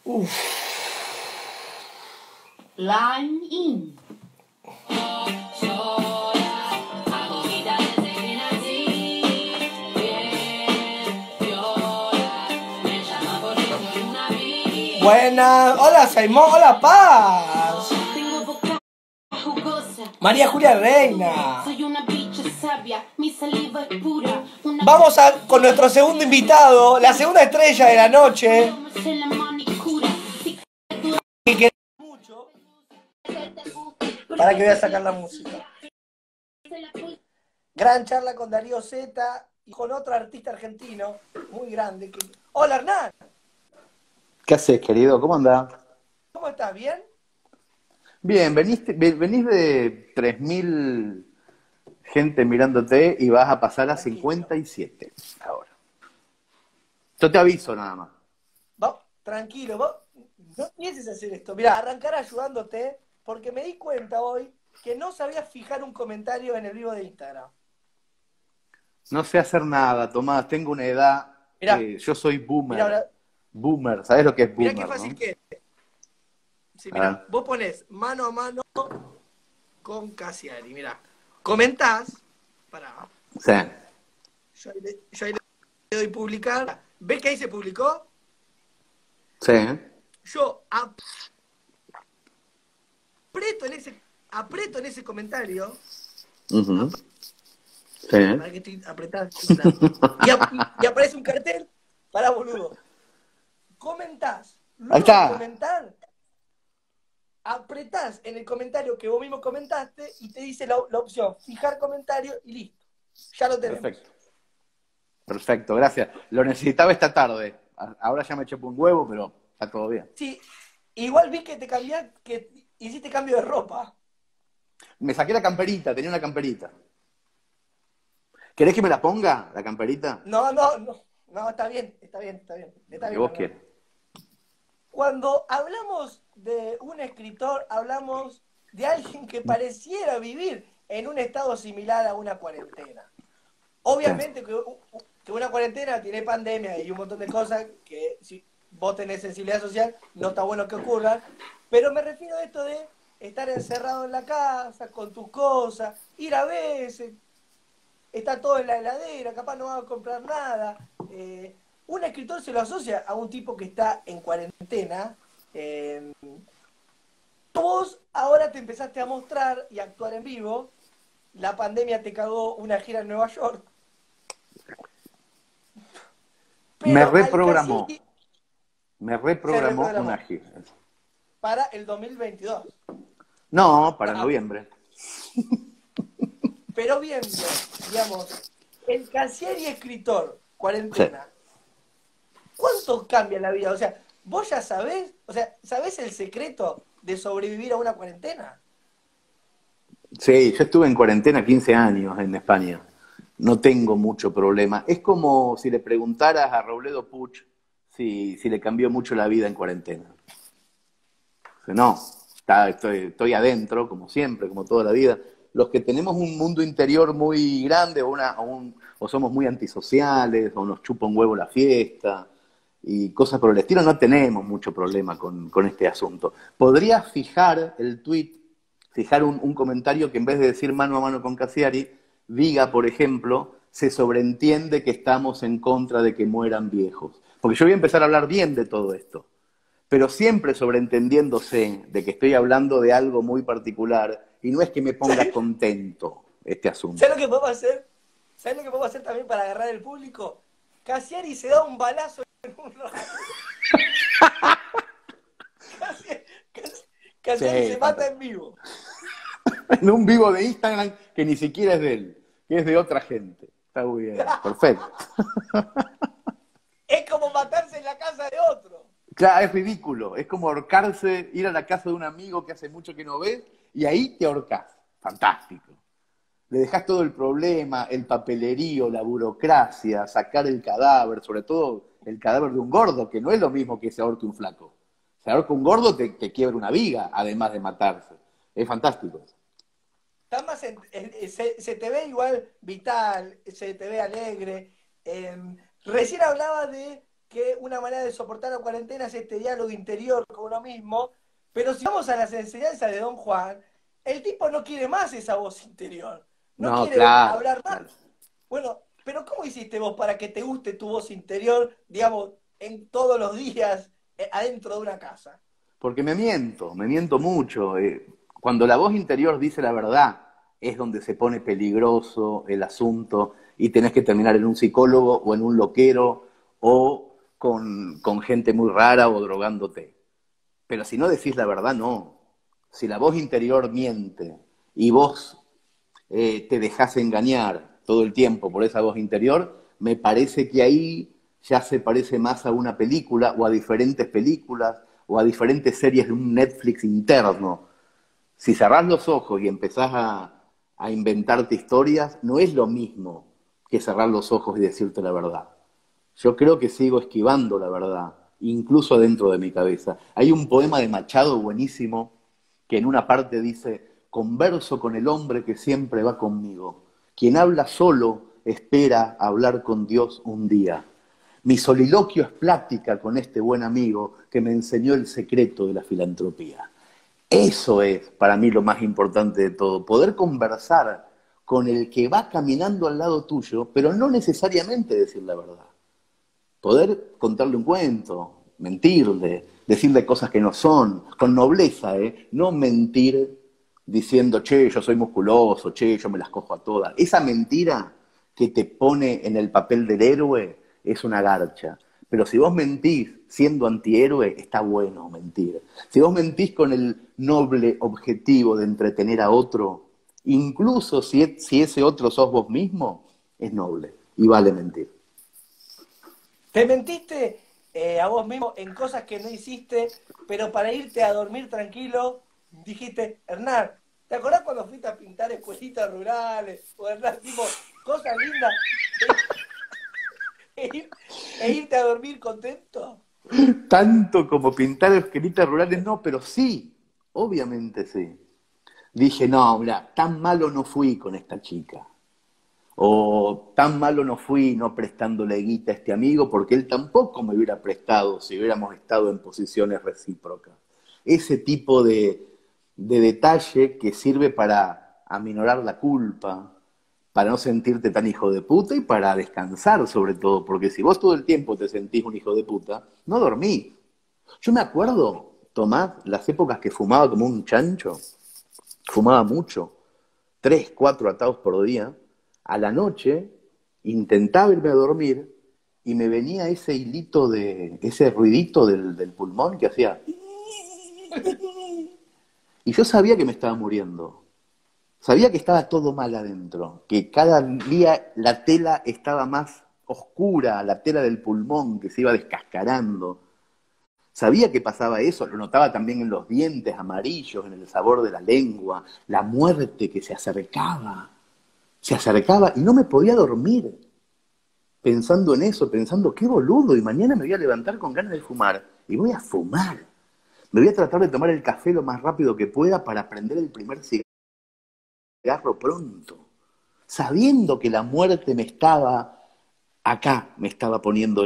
Uf. Line in. Buenas, hola Simón, hola Paz. María Julia Reina. Vamos con nuestro segundo invitado, la segunda estrella de la noche. Que queremos mucho. Para que voy a sacar la música. Gran charla con Darío Zeta y con otro artista argentino muy grande. Hola Hernán. ¿Qué haces, querido? ¿Cómo andás? ¿Cómo estás? ¿Bien? Bien, venís de 3.000 gente mirándote y vas a pasar a 57 ahora. Yo te aviso nada más. Vos, tranquilo, vos no empieces a hacer esto. Mirá, arrancar ayudándote porque me di cuenta hoy que no sabías fijar un comentario en el vivo de Instagram. No sé hacer nada, Tomás, tengo una edad. Mirá, Yo soy boomer. mirá, ahora, Boomer, ¿sabés lo que es mirá boomer, qué fácil no? que es. Sí, mirá, Ah, vos ponés mano a mano con Cassiari, mirá. Comentás, pará, sí, yo ahí le doy publicar. ¿Ves que ahí se publicó? sí. Yo aprieto en ese comentario. Ujú, sí. Para que estoy apretando. Y aparece un cartel. Pará, boludo. Comentás. Ahí Luego de está. comentar, apretás en el comentario que vos mismo comentaste y te dice la opción fijar comentario y listo. Ya lo tenemos. Perfecto. Perfecto, gracias. Lo necesitaba esta tarde. Ahora ya me eché un huevo, pero está todo bien. Sí, igual vi que que hiciste cambio de ropa. Me saqué la camperita, tenía una camperita. ¿Querés que me la ponga, la camperita? No, está bien, está bien, está bien. Lo Está que bien, vos Hernán. quieras. Cuando hablamos de un escritor, hablamos de alguien que pareciera vivir en un estado similar a una cuarentena. Sí. Obviamente que una cuarentena tiene pandemia y un montón de cosas que si vos tenés sensibilidad social no está bueno que ocurran, pero me refiero a esto de estar encerrado en la casa con tus cosas, ir a veces, está todo en la heladera, capaz no va a comprar nada. Un escritor se lo asocia a un tipo que está en cuarentena. Eh, Vos ahora te empezaste a mostrar y a actuar en vivo. La pandemia te cagó una gira en Nueva York. Me Pero al reprogramó. Cassiari Me se reprogramó una reprogramó gira. para el 2022. No, para Ah, noviembre. pero viendo, digamos, el Cassiari escritor, Sí. cuarentena, ¿cuánto cambia la vida? O sea, vos ya sabés, o sea, ¿sabés el secreto de sobrevivir a una cuarentena? Sí, yo estuve en cuarentena 15 años en España. No tengo mucho problema. Es como si le preguntaras a Robledo Puch si le cambió mucho la vida en cuarentena. No, estoy adentro, como siempre, como toda la vida. Los que tenemos un mundo interior muy grande o somos muy antisociales o nos chupa un huevo la fiesta y cosas por el estilo, no tenemos mucho problema con este asunto. Podrías fijar el tweet, fijar un comentario que en vez de decir mano a mano con Cassiari, diga, por ejemplo, se sobreentiende que estamos en contra de que mueran viejos. Porque yo voy a empezar a hablar bien de todo esto, pero siempre sobreentendiéndose de que estoy hablando de algo muy particular y no es que me ponga contento este asunto. ¿Sabés lo que podemos hacer? ¿Sabés lo que podemos hacer también para agarrar el público? Cassiari se da un balazo en un rato. Cassiari Sí, se mata en vivo. en un vivo de Instagram que ni siquiera es de él, que es de otra gente. Está muy bien, perfecto. Es como matarse en la casa de otro. Claro, es ridículo, es como ahorcarse, ir a la casa de un amigo que hace mucho que no ves y ahí te ahorcás. Fantástico. Le dejás todo el problema, el papelerío, la burocracia, sacar el cadáver, sobre todo el cadáver de un gordo, que no es lo mismo que se ahorque un flaco. Se ahorca un gordo, te quiebra una viga, además de matarse. Es fantástico. Está más se te ve igual vital, se te ve alegre. Recién hablaba de que una manera de soportar la cuarentena es este diálogo interior con uno mismo, pero si vamos a las enseñanzas de Don Juan, el tipo no quiere más esa voz interior, no No, quiere claro, hablar más. claro. Bueno, pero ¿cómo hiciste vos para que te guste tu voz interior, digamos, en todos los días adentro de una casa? Porque me miento mucho. Cuando la voz interior dice la verdad, es donde se pone peligroso el asunto y tenés que terminar en un psicólogo o en un loquero o con gente muy rara o drogándote. Pero si no decís la verdad, no. Si la voz interior miente y vos te dejás engañar todo el tiempo por esa voz interior, me parece que ahí ya se parece más a una película o a diferentes películas o a diferentes series de un Netflix interno. Si cerrás los ojos y empezás a inventarte historias, no es lo mismo que cerrar los ojos y decirte la verdad. Yo creo que sigo esquivando la verdad, incluso dentro de mi cabeza. Hay un poema de Machado buenísimo que en una parte dice, converso con el hombre que siempre va conmigo. Quien habla solo espera hablar con Dios un día. Mi soliloquio es plática con este buen amigo que me enseñó el secreto de la filantropía. Eso es para mí lo más importante de todo, poder conversar con el que va caminando al lado tuyo, pero no necesariamente decir la verdad. Poder contarle un cuento, mentirle, decirle cosas que no son, con nobleza, ¿eh? No mentir diciendo, che, yo soy musculoso, che, yo me las cojo a todas. Esa mentira que te pone en el papel del héroe es una garcha. Pero si vos mentís siendo antihéroe, está bueno mentir. Si vos mentís con el noble objetivo de entretener a otro, incluso si ese otro sos vos mismo, es noble y vale mentir. Te mentiste a vos mismo en cosas que no hiciste, pero para irte a dormir tranquilo, dijiste, Hernán, ¿te acordás cuando fuiste a pintar escuelitas rurales? O Hernán, tipo, cosas lindas, e, ir- e irte a dormir contento. Tanto como pintar esquelitas rurales, no, pero sí, obviamente sí. Dije, no, mira, tan malo no fui con esta chica. O tan malo no fui no prestándole guita a este amigo, porque él tampoco me hubiera prestado si hubiéramos estado en posiciones recíprocas. Ese tipo de detalle que sirve para aminorar la culpa, para no sentirte tan hijo de puta y para descansar sobre todo, porque si vos todo el tiempo te sentís un hijo de puta, no dormís. Yo me acuerdo, Tomás, las épocas que fumaba como un chancho, fumaba mucho, 3, 4 atados por día, a la noche intentaba irme a dormir y me venía ese hilito ese ruidito del pulmón que hacía. Y yo sabía que me estaba muriendo. Sabía que estaba todo mal adentro, que cada día la tela estaba más oscura, la tela del pulmón que se iba descascarando. Sabía que pasaba eso, lo notaba también en los dientes amarillos, en el sabor de la lengua, la muerte que se acercaba y no me podía dormir pensando en eso, pensando qué boludo, y mañana me voy a levantar con ganas de fumar y voy a fumar. Me voy a tratar de tomar el café lo más rápido que pueda para prender el primer cigarro pronto, sabiendo que la muerte me estaba acá, me estaba poniendo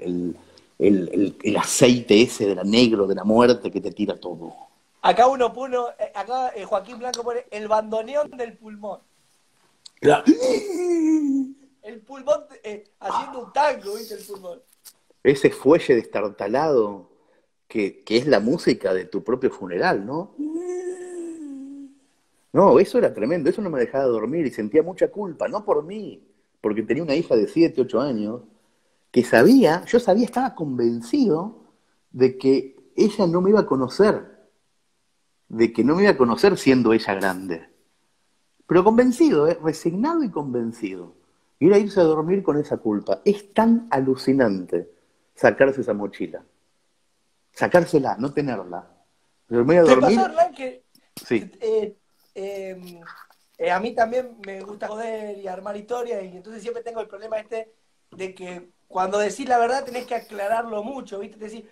el aceite ese de la negro de la muerte que te tira todo. Acá acá Joaquín Blanco pone el bandoneón del pulmón. Claro. El pulmón haciendo un tango, ¿viste? El pulmón. Ese fuelle destartalado que es la música de tu propio funeral, ¿no? No, eso era tremendo, eso no me dejaba dormir y sentía mucha culpa, no por mí, porque tenía una hija de 7, 8 años, que sabía, yo sabía, estaba convencido de que ella no me iba a conocer, de que no me iba a conocer siendo ella grande. Pero convencido, resignado y convencido. Ir a irse a dormir con esa culpa. Es tan alucinante sacarse esa mochila. Sacársela, no tenerla. Pero me voy a ¿Te pasó, dormir, Hernán, que sí. eh, eh, a mí también me gusta joder y armar historias y entonces siempre tengo el problema este de que cuando decís la verdad tenés que aclararlo mucho, ¿viste? Decís,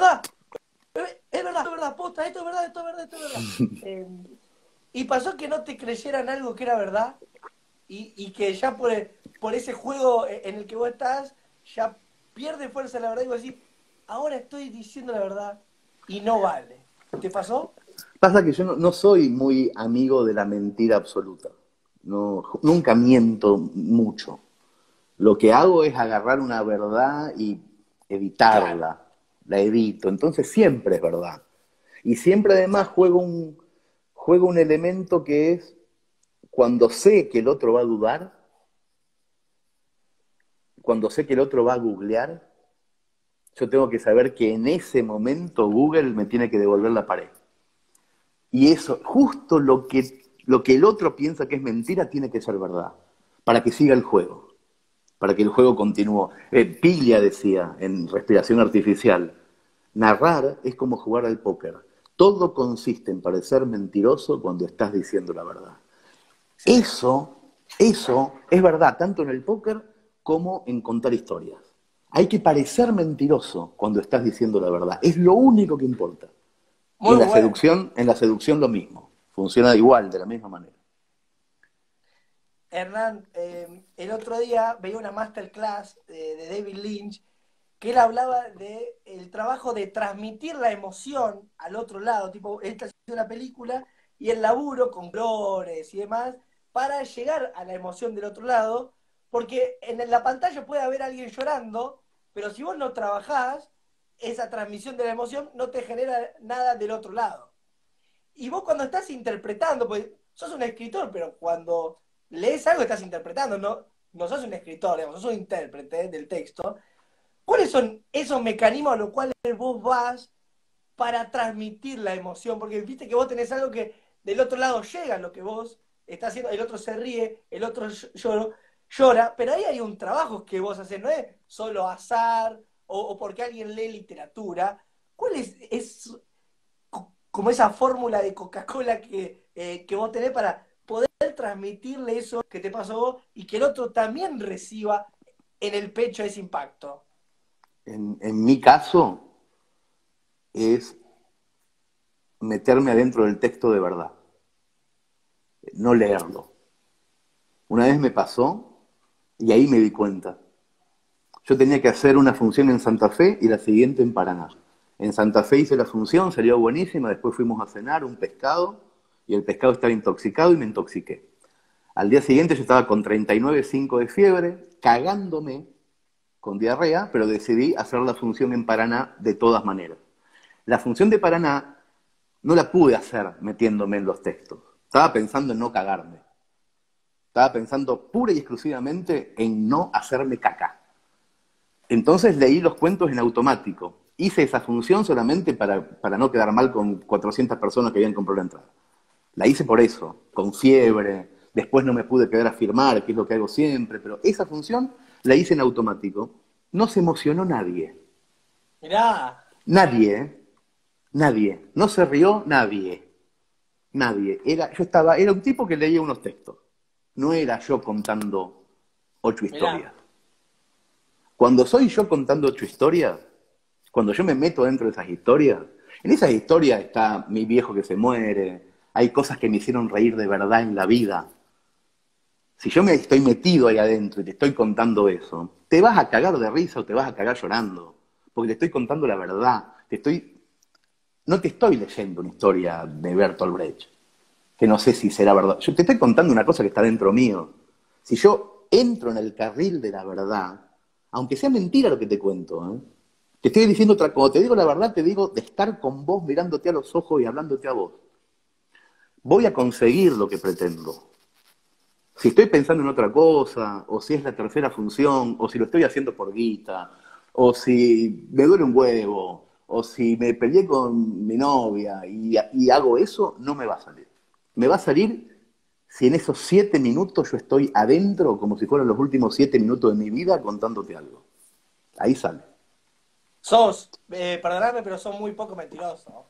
es verdad, posta, esto es verdad, esto es verdad, esto es verdad. Y pasó que no te creyeran algo que era verdad y que ya por ese juego en el que vos estás, ya pierde fuerza la verdad y vos decís, ahora estoy diciendo la verdad y no vale. ¿Te pasó? Pasa que yo no soy muy amigo de la mentira absoluta. No, nunca miento mucho. Lo que hago es agarrar una verdad y Claro. evitarla. La evito. Entonces siempre es verdad. Y siempre además juego un elemento que es cuando sé que el otro va a dudar, cuando sé que el otro va a googlear, yo tengo que saber que en ese momento Google me tiene que devolver la pared. Y eso, justo lo que el otro piensa que es mentira, tiene que ser verdad, para que siga el juego, para que el juego continúe. Piglia decía en Respiración Artificial, narrar es como jugar al póker. Todo consiste en parecer mentiroso cuando estás diciendo la verdad. Excelente. Eso es verdad, tanto en el póker como en contar historias. Hay que parecer mentiroso cuando estás diciendo la verdad. Es lo único que importa. Y Muy bueno. en la seducción lo mismo. Funciona igual, de la misma manera. Hernán, el otro día veía una masterclass de David Lynch que él hablaba de el trabajo de transmitir la emoción al otro lado, tipo, él está haciendo una película y el laburo con colores y demás para llegar a la emoción del otro lado, porque en la pantalla puede haber alguien llorando, pero si vos no trabajás, esa transmisión de la emoción no te genera nada del otro lado. Y vos cuando estás interpretando, pues sos un escritor, pero cuando lees algo estás interpretando, no sos un escritor, digamos, sos un intérprete del texto. ¿Cuáles son esos mecanismos a los cuales vos vas para transmitir la emoción? Porque viste que vos tenés algo que del otro lado llega lo que vos estás haciendo, el otro se ríe, el otro llora, pero ahí hay un trabajo que vos haces, no es solo azar o porque alguien lee literatura. ¿Cuál es como esa fórmula de Coca-Cola que vos tenés para poder transmitirle eso que te pasó a vos y que el otro también reciba en el pecho ese impacto? En mi caso es meterme adentro del texto de verdad, no leerlo. Una vez me pasó y ahí me di cuenta. Yo tenía que hacer una función en Santa Fe y la siguiente en Paraná. En Santa Fe hice la función, salió buenísima, después fuimos a cenar un pescado y el pescado estaba intoxicado y me intoxiqué. Al día siguiente yo estaba con 39,5 de fiebre, cagándome con diarrea, pero decidí hacer la función en Paraná de todas maneras. La función de Paraná no la pude hacer metiéndome en los textos. Estaba pensando en no cagarme. Estaba pensando pura y exclusivamente en no hacerme caca. Entonces leí los cuentos en automático. Hice esa función solamente para no quedar mal con 400 personas que habían comprado la entrada. La hice por eso, con fiebre. Después no me pude quedar a firmar, que es lo que hago siempre, pero esa función la hice en automático. No se emocionó nadie. Mirá, Nadie, ¿eh? Nadie. No se rió nadie. Nadie. Era un tipo que leía unos textos. No era yo contando 8 historias. mirá. Cuando soy yo contando 8 historias, cuando yo me meto dentro de esas historias, en esas historias está mi viejo que se muere, hay cosas que me hicieron reír de verdad en la vida. Si yo me estoy metido ahí adentro y te estoy contando eso, te vas a cagar de risa o te vas a cagar llorando, porque te estoy contando la verdad. No te estoy leyendo una historia de Bertolt Brecht, que no sé si será verdad. Yo te estoy contando una cosa que está dentro mío. Si yo entro en el carril de la verdad, aunque sea mentira lo que te cuento, ¿eh? Te estoy diciendo otra cosa. Cuando te digo la verdad, te digo de estar con vos, mirándote a los ojos y hablándote a vos. Voy a conseguir lo que pretendo. Si estoy pensando en otra cosa, o si es la tercera función, o si lo estoy haciendo por guita, o si me duele un huevo, o si me peleé con mi novia y hago eso, no me va a salir. Me va a salir si en esos 7 minutos yo estoy adentro, como si fueran los últimos 7 minutos de mi vida, contándote algo. Ahí sale. Perdonadme, pero sos muy poco mentiroso.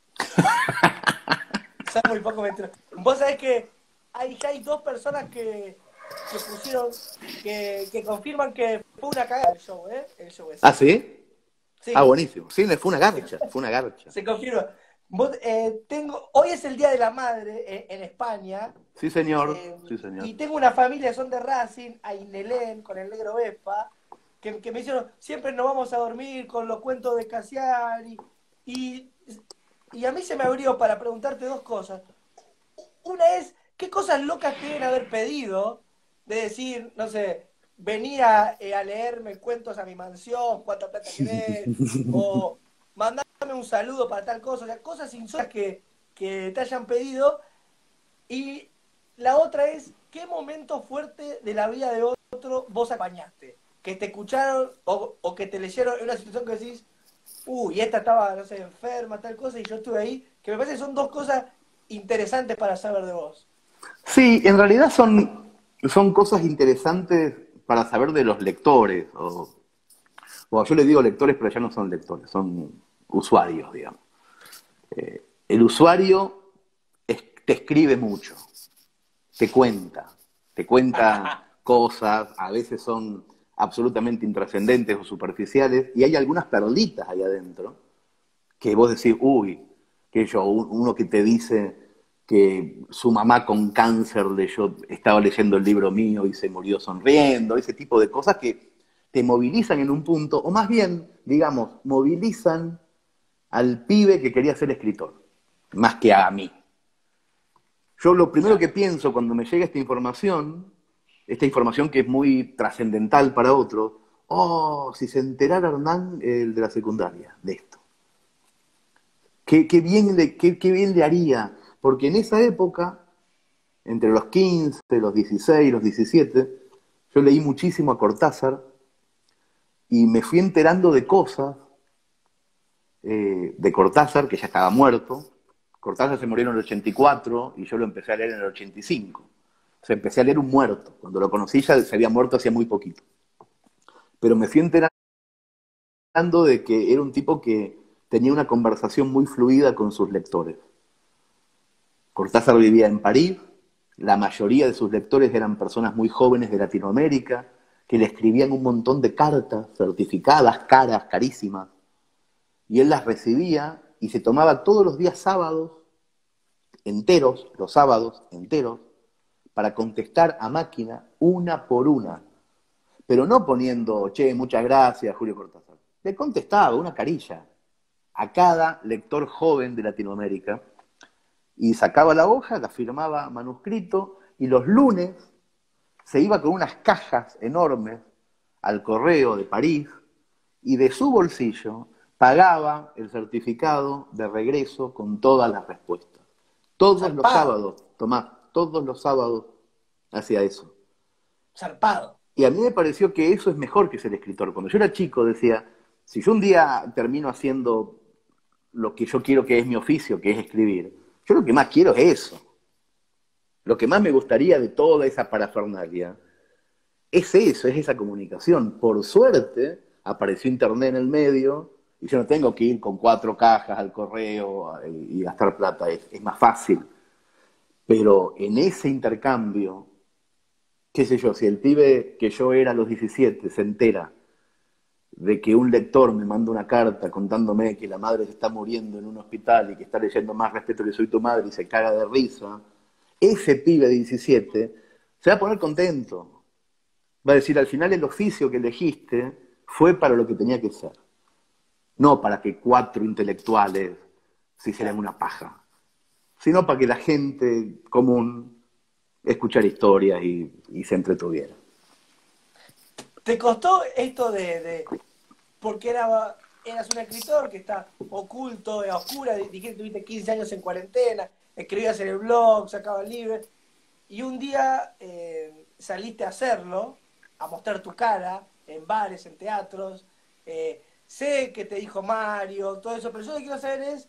Sos muy poco mentiroso. Vos sabés que ya hay dos personas que pusieron, que confirman que fue una cagada el show, ¿eh? El show ¿Ah, ese. sí? Ah, Sí, buenísimo. Sí, fue una se, garcha, fue una garcha. se confirma. Hoy es el Día de la Madre en España. Sí, señor. eh, Sí, señor. y tengo una familia, son de Racing, a Inelén con el negro Vespa. que me hicieron, siempre nos vamos a dormir con los cuentos de Cassiari, y, y a mí se me abrió para preguntarte dos cosas. Una es, ¿qué cosas locas te deben haber pedido? De decir, no sé, venía a leerme cuentos a mi mansión, cuánta plata querés, o mandame un saludo para tal cosa, o sea, cosas insólitas que te hayan pedido. Y la otra es, ¿qué momento fuerte de la vida de otro vos acompañaste? Que te escucharon o que te leyeron en una situación que decís, uy, esta estaba, no sé, enferma, tal cosa, y yo estuve ahí, que me parece que son dos cosas interesantes para saber de vos. Sí, en realidad son cosas interesantes para saber de los lectores. O yo les digo lectores, pero ya no son lectores, son usuarios, digamos. El usuario te escribe mucho, te cuenta, te cuenta cosas, a veces son absolutamente intrascendentes o superficiales, y hay algunas perlitas ahí adentro que vos decís, uy, que yo, uno que te dice que su mamá con cáncer estaba leyendo el libro mío y se murió sonriendo, ese tipo de cosas que te movilizan en un punto, o más bien, digamos, movilizan al pibe que quería ser escritor, más que a mí. Yo lo primero que pienso cuando me llega esta información que es muy trascendental para otros, oh, si se enterara Hernán, el de la secundaria, de esto. Qué bien le haría, porque en esa época, entre los 15, los 16, los 17, yo leí muchísimo a Cortázar y me fui enterando de cosas de Cortázar, que ya estaba muerto. Cortázar se murió en el 84 y yo lo empecé a leer en el 85. O sea, empecé a leer un muerto. Cuando lo conocí ya se había muerto hacía muy poquito. Pero me fui enterando de que era un tipo que tenía una conversación muy fluida con sus lectores. Cortázar vivía en París, la mayoría de sus lectores eran personas muy jóvenes de Latinoamérica, que le escribían un montón de cartas certificadas, caras, carísimas, y él las recibía y se tomaba todos los días sábados enteros, los sábados enteros, para contestar a máquina una por una, pero no poniendo, che, muchas gracias, Julio Cortázar. Le contestaba una carilla a cada lector joven de Latinoamérica y sacaba la hoja, la firmaba manuscrito y los lunes se iba con unas cajas enormes al correo de París y de su bolsillo pagaba el certificado de regreso con todas las respuestas. Todos los Zarpado, sábados, Tomás, todos los sábados hacía eso. zarpado. Y a mí me pareció que eso es mejor que ser escritor. Cuando yo era chico decía, si yo un día termino haciendo lo que yo quiero que es mi oficio, que es escribir, yo lo que más quiero es eso. Lo que más me gustaría de toda esa parafernalia es eso, es esa comunicación. Por suerte apareció Internet en el medio y yo no tengo que ir con 4 cajas al correo y gastar plata, es más fácil. Pero en ese intercambio, qué sé yo, si el pibe que yo era a los 17 se entera de que un lector me manda una carta contándome que la madre se está muriendo en un hospital y que está leyendo Más respeto que soy tu madre y se caga de risa, ese pibe de 17 se va a poner contento. Va a decir, al final el oficio que elegiste fue para lo que tenía que ser. No para que 4 intelectuales se hicieran una paja, sino para que la gente común escuchara historias y se entretuviera. ¿Te costó esto porque eras un escritor que está oculto, a oscura, dijiste tuviste 15 años en cuarentena, escribías en el blog, sacabas libros, y un día saliste a hacerlo, a mostrar tu cara en bares, en teatros? Sé que te dijo Mario, todo eso, pero yo lo que quiero saber es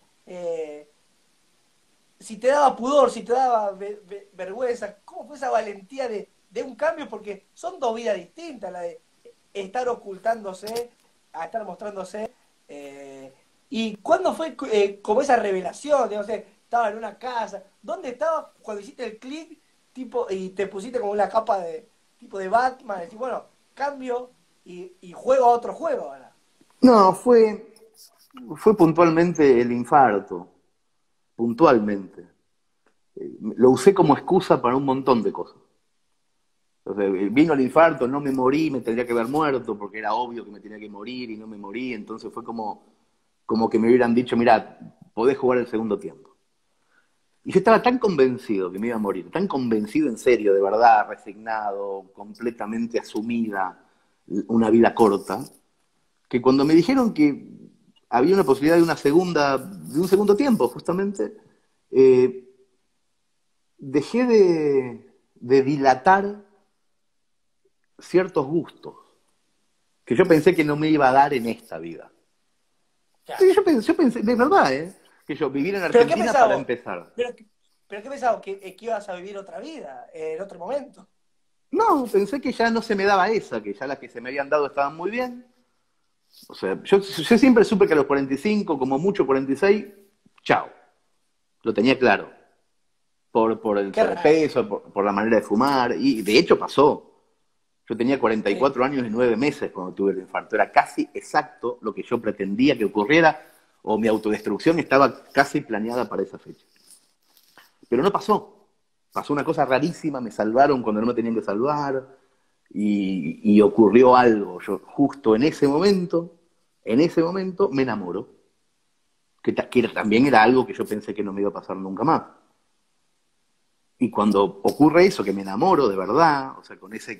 si te daba pudor, si te daba vergüenza, ¿cómo fue esa valentía de un cambio? Porque son dos vidas distintas, la de estar ocultándose a estar mostrándose. ¿Y cuándo fue como esa revelación? No sé, estaba en una casa. ¿Dónde estabas cuando hiciste el clic tipo, y te pusiste como una capa de tipo de Batman? Decís, bueno, cambio y juego a otro juego ahora. No, fue puntualmente el infarto, puntualmente. Lo usé como excusa para un montón de cosas. Entonces, vino el infarto, no me morí, me tendría que haber muerto porque era obvio que me tenía que morir y no me morí. Entonces fue como que me hubieran dicho, mira, podés jugar el segundo tiempo. Y yo estaba tan convencido que me iba a morir, tan convencido en serio, de verdad, resignado, completamente asumida una vida corta, que cuando me dijeron que había una posibilidad de un segundo tiempo, justamente, eh, dejé de dilatar ciertos gustos que yo pensé que no me iba a dar en esta vida. Claro. Sí, yo pensé, de verdad, que yo vivir en ¿Pero qué Argentina pensabas para vos? empezar. ¿Pero qué pensabas? ¿Que ibas a vivir otra vida, en otro momento? No, pensé que ya no se me daba esa, que ya las que se me habían dado estaban muy bien. O sea, yo siempre supe que a los 45, como mucho 46, chao. Lo tenía claro. Por el Qué raro. sobrepeso, por la manera de fumar, y de hecho pasó. Yo tenía Sí. 44 años y 9 meses cuando tuve el infarto. Era casi exacto lo que yo pretendía que ocurriera, o mi autodestrucción estaba casi planeada para esa fecha. Pero no pasó. Pasó una cosa rarísima, me salvaron cuando no me tenían que salvar, y ocurrió algo. Yo justo en ese momento me enamoro, que también era algo que yo pensé que no me iba a pasar nunca más. Y cuando ocurre eso, que me enamoro de verdad, o sea,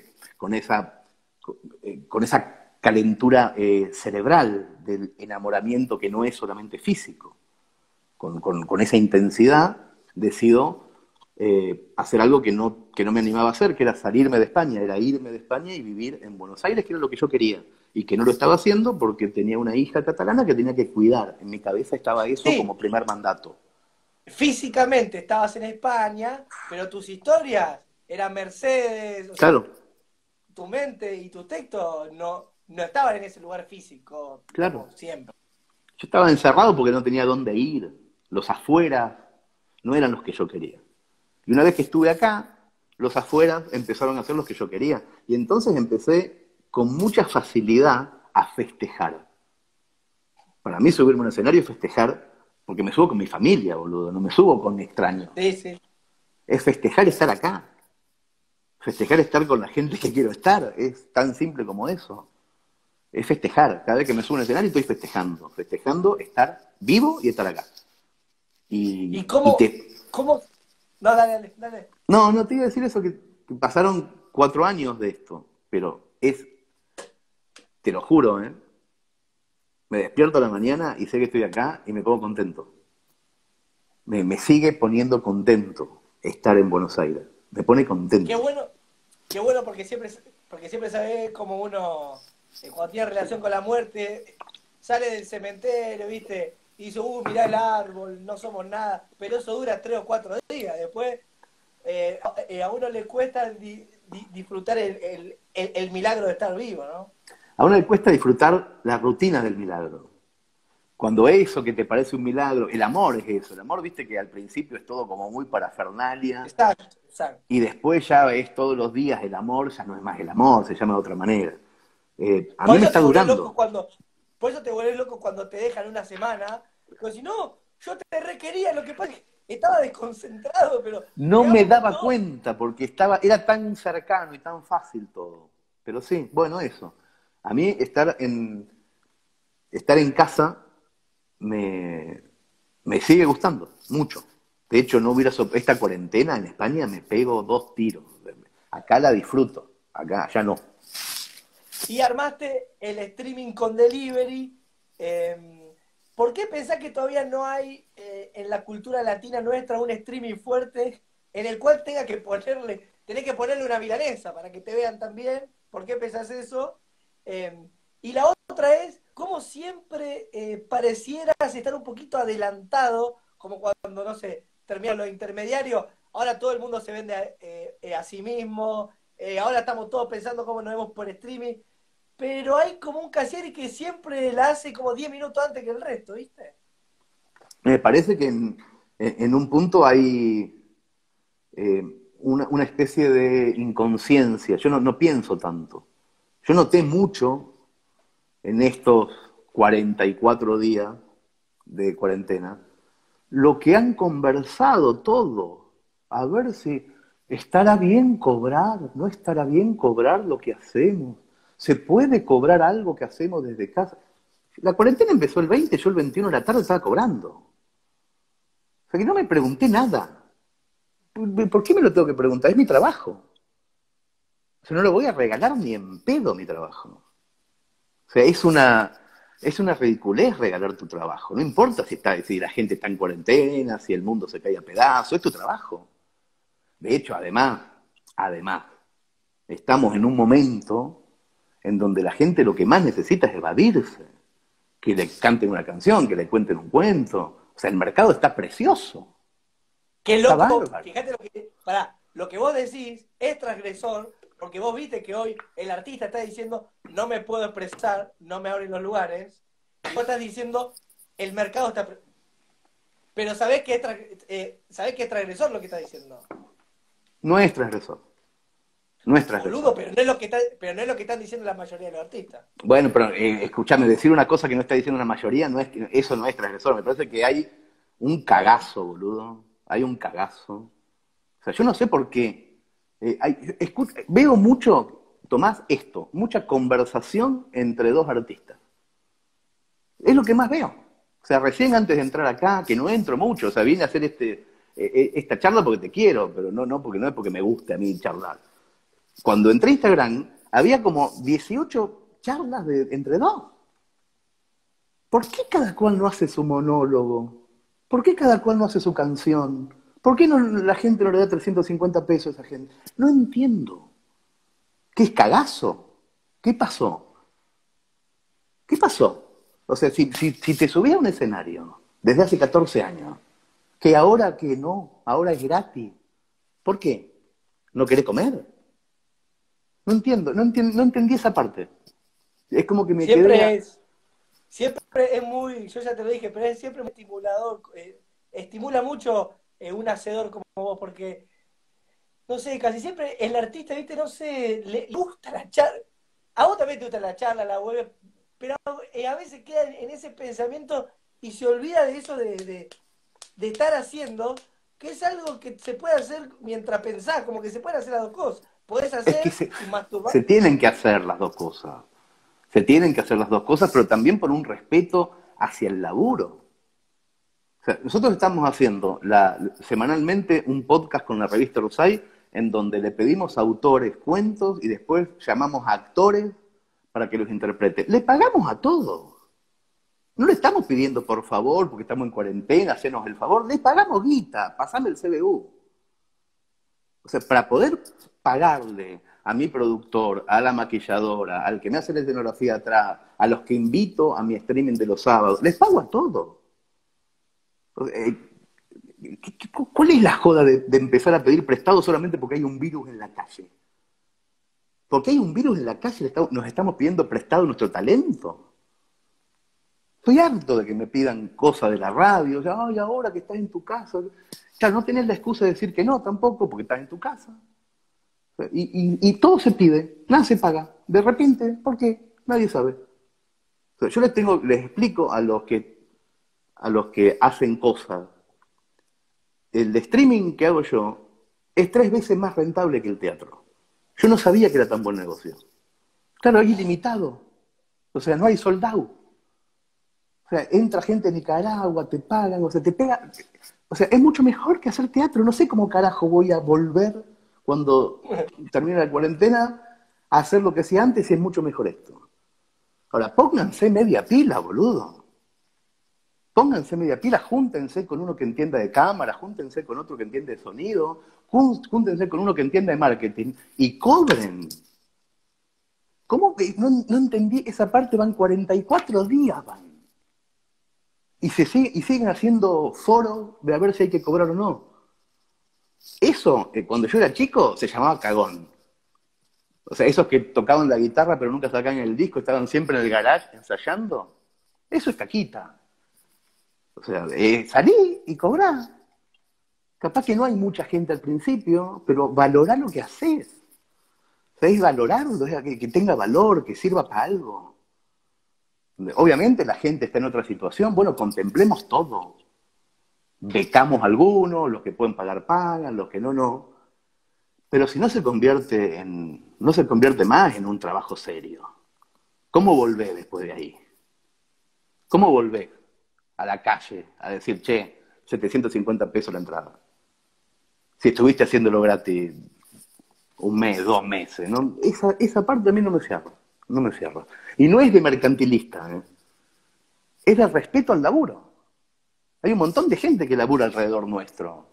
con esa calentura cerebral del enamoramiento que no es solamente físico, con esa intensidad, decido hacer algo que no me animaba a hacer, que era salirme de España, era irme de España y vivir en Buenos Aires, que era lo que yo quería, y que no lo estaba haciendo porque tenía una hija catalana que tenía que cuidar. En mi cabeza estaba eso Sí, como primer mandato. físicamente estabas en España, pero tus historias eran Mercedes, o sea, Claro, tu mente y tus textos no estaban en ese lugar físico, claro. digamos, siempre. Yo estaba encerrado porque no tenía dónde ir. Los afueras no eran los que yo quería. Y una vez que estuve acá, los afueras empezaron a hacer los que yo quería. Y entonces empecé con mucha facilidad a festejar. Para mí subirme a un escenario es festejar, porque me subo con mi familia, boludo, no me subo con extraños. Sí, sí. Es festejar estar acá. Festejar estar con la gente que quiero estar. Es tan simple como eso. Es festejar. Cada vez que me subo a un escenario estoy festejando. Festejando estar vivo y estar acá. ¿Y Y cómo, te... cómo? No, dale, dale, dale. No te iba a decir eso, que pasaron 4 años de esto, pero te lo juro, me despierto a la mañana y sé que estoy acá y me pongo contento. Me sigue poniendo contento estar en Buenos Aires. Me pone Qué contento. bueno, qué bueno porque siempre sabés como uno, cuando tiene relación con la muerte, sale del cementerio, ¿viste? Y dice, mirá el árbol, no somos nada. Pero eso dura 3 o 4 días. Después a uno le cuesta disfrutar el milagro de estar vivo, ¿no? A uno le cuesta disfrutar la rutina del milagro. Cuando eso que te parece un milagro, el amor es eso. El amor, viste que al principio es todo como muy parafernalia, Exacto, exacto. y después ya ves todos los días el amor, ya no es más el amor, se llama de otra manera. A Por mí me eso está te volvés loco durando. cuando, por eso te volvés loco cuando te dejan una semana. Pero si no, yo te requería, lo que pasa es que estaba desconcentrado, pero No me llegaba un daba montón. cuenta porque era tan cercano y tan fácil todo. Pero sí, bueno, eso. A mí estar en casa me, me sigue gustando mucho. De hecho, no hubiera esta cuarentena en España me pego 2 tiros. Acá la disfruto, acá ya no. Y armaste el streaming con delivery. ¿Por qué pensás que todavía no hay en la cultura latina nuestra un streaming fuerte en el cual tenés que ponerle una milanesa para que te vean también? ¿Por qué pensás eso? Y la otra es, cómo siempre parecieras estar un poquito adelantado, como cuando, no sé, terminan los intermediarios, ahora todo el mundo se vende a sí mismo, ahora estamos todos pensando cómo nos vemos por streaming, pero hay como un casieri que siempre la hace como 10 minutos antes que el resto, ¿viste? Me parece que en un punto hay una especie de inconsciencia. Yo no pienso tanto. Yo noté mucho en estos 44 días de cuarentena lo que han conversado todo. A ver si ¿Estará bien cobrar? ¿No estará bien cobrar lo que hacemos? ¿Se puede cobrar algo que hacemos desde casa? La cuarentena empezó el 20, yo el 21 de la tarde estaba cobrando. O sea que no me pregunté nada. ¿Por qué me lo tengo que preguntar? Es mi trabajo. O sea, no lo voy a regalar ni en pedo mi trabajo. O sea, es una ridiculez regalar tu trabajo. No importa si la gente está en cuarentena, si el mundo se cae a pedazos, es tu trabajo. De hecho, además, estamos en un momento en donde la gente lo que más necesita es evadirse, que le canten una canción, que le cuenten un cuento. O sea, el mercado está precioso, Qué está loco, bárbaro. fíjate lo que vos decís es transgresor, porque vos viste que hoy el artista está diciendo no me puedo expresar, no me abren los lugares, y vos estás diciendo el mercado está... Pero sabés que es transgresor lo que está diciendo. No es transgresor, no es Boludo, transgresor. pero no es lo que están diciendo la mayoría de los artistas. Bueno, pero escúchame, decir una cosa que no está diciendo la mayoría, eso no es transgresor. Me parece que hay un cagazo, boludo. Hay un cagazo. O sea, yo no sé por qué. Veo mucho, Tomás, mucha conversación entre dos artistas. Es lo que más veo. O sea, recién antes de entrar acá, que no entro mucho, o sea, vine a hacer esta charla porque te quiero, pero porque no es porque me guste a mí charlar. Cuando entré a Instagram, había como 18 charlas entre dos. ¿Por qué cada cual no hace su monólogo? ¿Por qué cada cual no hace su canción? ¿Por qué la gente no le da 350 pesos a esa gente? No entiendo. ¿Qué es cagazo? ¿Qué pasó? ¿Qué pasó? O sea, si te subí a un escenario desde hace 14 años, que no, ahora es gratis. ¿Por qué? ¿No querés comer? No entendí esa parte. Es como que me quedé Siempre es, siempre es muy, yo ya te lo dije, pero es siempre muy estimulador, estimula mucho un hacedor como vos, porque, no sé, casi siempre el artista, viste, no sé, le gusta la charla, a vos también te gusta la charla, la web, pero a veces queda en ese pensamiento y se olvida de eso de estar haciendo, que es algo que se puede hacer mientras pensás, como que se pueden hacer las dos cosas. Podés Es que hacer y masturbar. se tienen que hacer las dos cosas. Se tienen que hacer las dos cosas, pero también por un respeto hacia el laburo. O sea, nosotros estamos haciendo semanalmente un podcast con la revista Rusay, en donde le pedimos a autores cuentos y después llamamos a actores para que los interpreten. Le pagamos a todos. No le estamos pidiendo por favor, porque estamos en cuarentena, hacenos el favor. Le pagamos guita, pasame el CBU. O sea, para poder pagarle a mi productor, a la maquilladora, al que me hace la escenografía atrás, a los que invito a mi streaming de los sábados, les pago a todos. ¿Cuál es la joda de empezar a pedir prestado solamente porque hay un virus en la calle? Porque hay un virus en la calle, nos estamos pidiendo prestado nuestro talento. Estoy harto de que me pidan cosas de la radio, ay, ahora que estás en tu casa. Ya no tenés la excusa de decir que no tampoco, porque estás en tu casa. Y todo se pide, nada se paga. De repente, ¿por qué? Nadie sabe. O sea, yo les explico a los que hacen cosas. El streaming que hago yo es 3 veces más rentable que el teatro. Yo no sabía que era tan buen negocio. Claro, es ilimitado. O sea, no hay sold out. O sea, entra gente de Nicaragua, te pagan, o sea, te pega. O sea, es mucho mejor que hacer teatro. No sé cómo carajo voy a volver cuando termine la cuarentena a hacer lo que hacía antes y es mucho mejor esto. Ahora, pónganse media pila, boludo. Pónganse media pila, júntense con uno que entienda de cámara, júntense con otro que entiende de sonido, júntense con uno que entienda de marketing y cobren. ¿Cómo que no entendí esa parte? Van 44 días, van. Y siguen haciendo foro de a ver si hay que cobrar o no. Eso, cuando yo era chico, se llamaba cagón. O sea, esos que tocaban la guitarra pero nunca sacaban el disco, estaban siempre en el garage ensayando. Eso es caquita. O sea, salí y cobrá. Capaz que no hay mucha gente al principio, pero valorá lo que haces. ¿Sabés valorarlo? O sea, que tenga valor, que sirva para algo. Obviamente la gente está en otra situación. Bueno, contemplemos todo. Becamos a algunos, los que pueden pagar pagan, los que no, no. Pero si no se convierte no se convierte más en un trabajo serio, ¿cómo volvés después de ahí? ¿Cómo volvés a la calle a decir, che, 750 pesos la entrada? Si estuviste haciéndolo gratis un mes, 2 meses, ¿no? Esa parte a mí no me cierra, no me cierra. Y no es de mercantilista, ¿eh? Es de respeto al laburo. Hay un montón de gente que labura alrededor nuestro.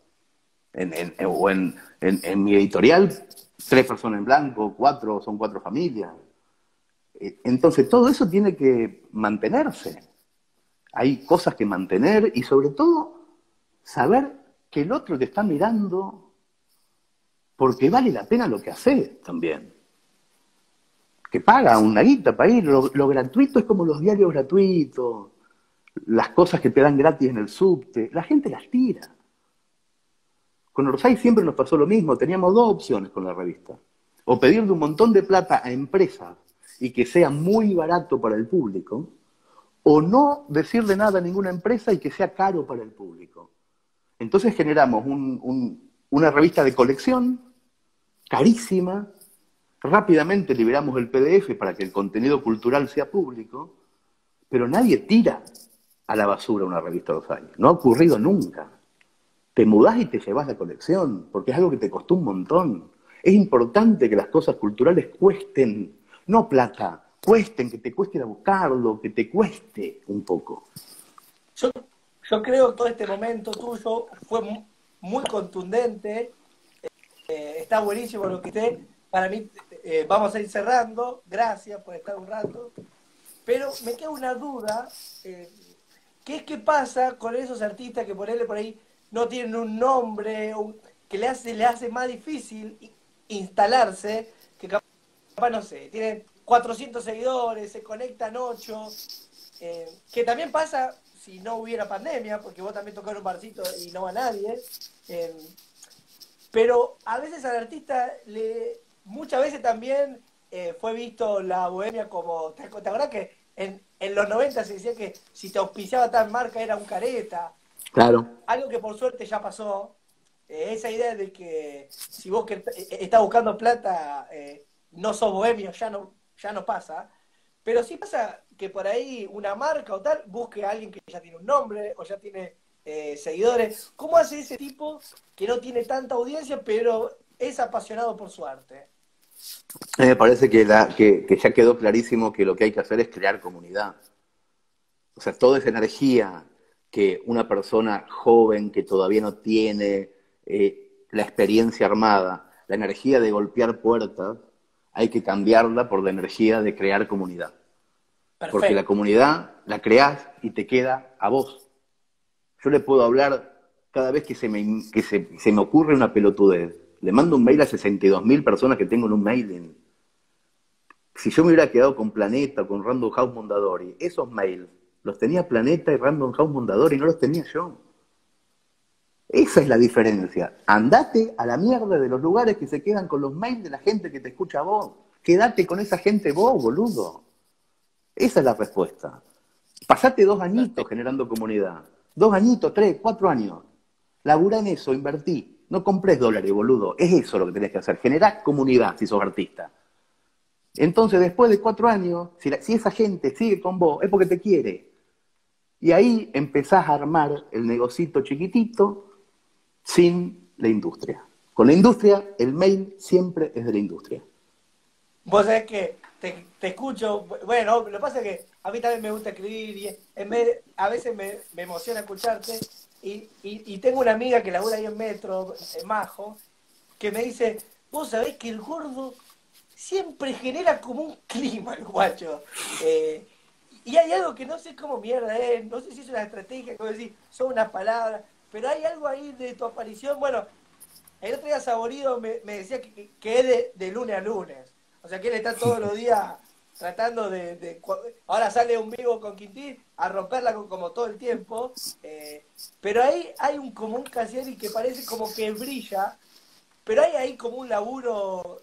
En mi editorial, 3 personas en blanco, 4, son 4 familias. Entonces todo eso tiene que mantenerse. Hay cosas que mantener y sobre todo saber que el otro te está mirando porque vale la pena lo que haces también. Que paga una guita para ir. Lo gratuito es como los diarios gratuitos, las cosas que te dan gratis en el subte. La gente las tira. Con Orsay siempre nos pasó lo mismo. Teníamos 2 opciones con la revista. O pedirle un montón de plata a empresas y que sea muy barato para el público, o no decirle nada a ninguna empresa y que sea caro para el público. Entonces generamos una revista de colección, carísima, rápidamente liberamos el PDF para que el contenido cultural sea público, pero nadie tira a la basura una revista Orsay. No ha ocurrido nunca. Te mudás y te llevas la colección, porque es algo que te costó un montón. Es importante que las cosas culturales cuesten, no plata, cuesten, que te cueste ir a buscarlo, que te cueste un poco. Yo creo que todo este momento tuyo fue muy contundente, está buenísimo lo que esté. Para mí, vamos a ir cerrando, gracias por estar un rato, pero me queda una duda, ¿qué pasa con esos artistas que por ahí no tienen un nombre, que le hace más difícil instalarse, que capaz, no sé, tienen 400 seguidores, se conectan 8, que también pasa si no hubiera pandemia, porque vos también tocás en un barcito y no va nadie, pero a veces al artista muchas veces también fue visto la bohemia como, ¿te acordás que en los 90 se decía que si te auspiciaba tal marca era un careta? Claro. Algo que por suerte ya pasó, esa idea de que si vos estás buscando plata, no sos bohemio, ya no pasa. Pero sí pasa que por ahí una marca o tal busque a alguien que ya tiene un nombre o ya tiene seguidores. ¿Cómo hace ese tipo que no tiene tanta audiencia pero es apasionado por su arte? Me parece que ya quedó clarísimo que lo que hay que hacer es crear comunidad. O sea, toda esa energía que una persona joven que todavía no tiene la experiencia armada, la energía de golpear puertas, hay que cambiarla por la energía de crear comunidad. Perfecto. Porque la comunidad la creás y te queda a vos. Yo le puedo hablar cada vez que se me ocurre una pelotudez. Le mando un mail a 62.000 personas que tengo en un mailing. Si yo me hubiera quedado con Planeta, con Random House Mondadori, esos mails los tenía Planeta y Random House Mondadori, no los tenía yo. Esa es la diferencia. Andate a la mierda de los lugares que se quedan con los mails de la gente que te escucha a vos. Quédate con esa gente vos, boludo. Esa es la respuesta. Pasate 2 añitos generando comunidad. 2 añitos, 3, 4 años. Laburá en eso, invertí. No compres dólares, boludo. Es eso lo que tenés que hacer. Generar comunidad si sos artista. Entonces, después de 4 años, si esa gente sigue con vos, es porque te quiere. Y ahí empezás a armar el negocito chiquitito sin la industria. Con la industria, el mail siempre es de la industria. Vos sabés que te escucho, bueno, lo que pasa es que a mí también me gusta escribir y a veces me emociona escucharte y tengo una amiga que labura ahí en Metro, en Majo, que me dice, vos sabés que el gordo siempre genera como un clima el guacho. Y hay algo que no sé cómo mierda es, no sé si es una estrategia, como decir, son unas palabras, pero hay algo ahí de tu aparición. Bueno, el otro día Saborido me decía que es de lunes a lunes. O sea que él está todos los días tratando ahora sale un vivo con Quintín a romperla como todo el tiempo. Pero ahí hay como un Cassiari que parece como que brilla, pero hay ahí como un laburo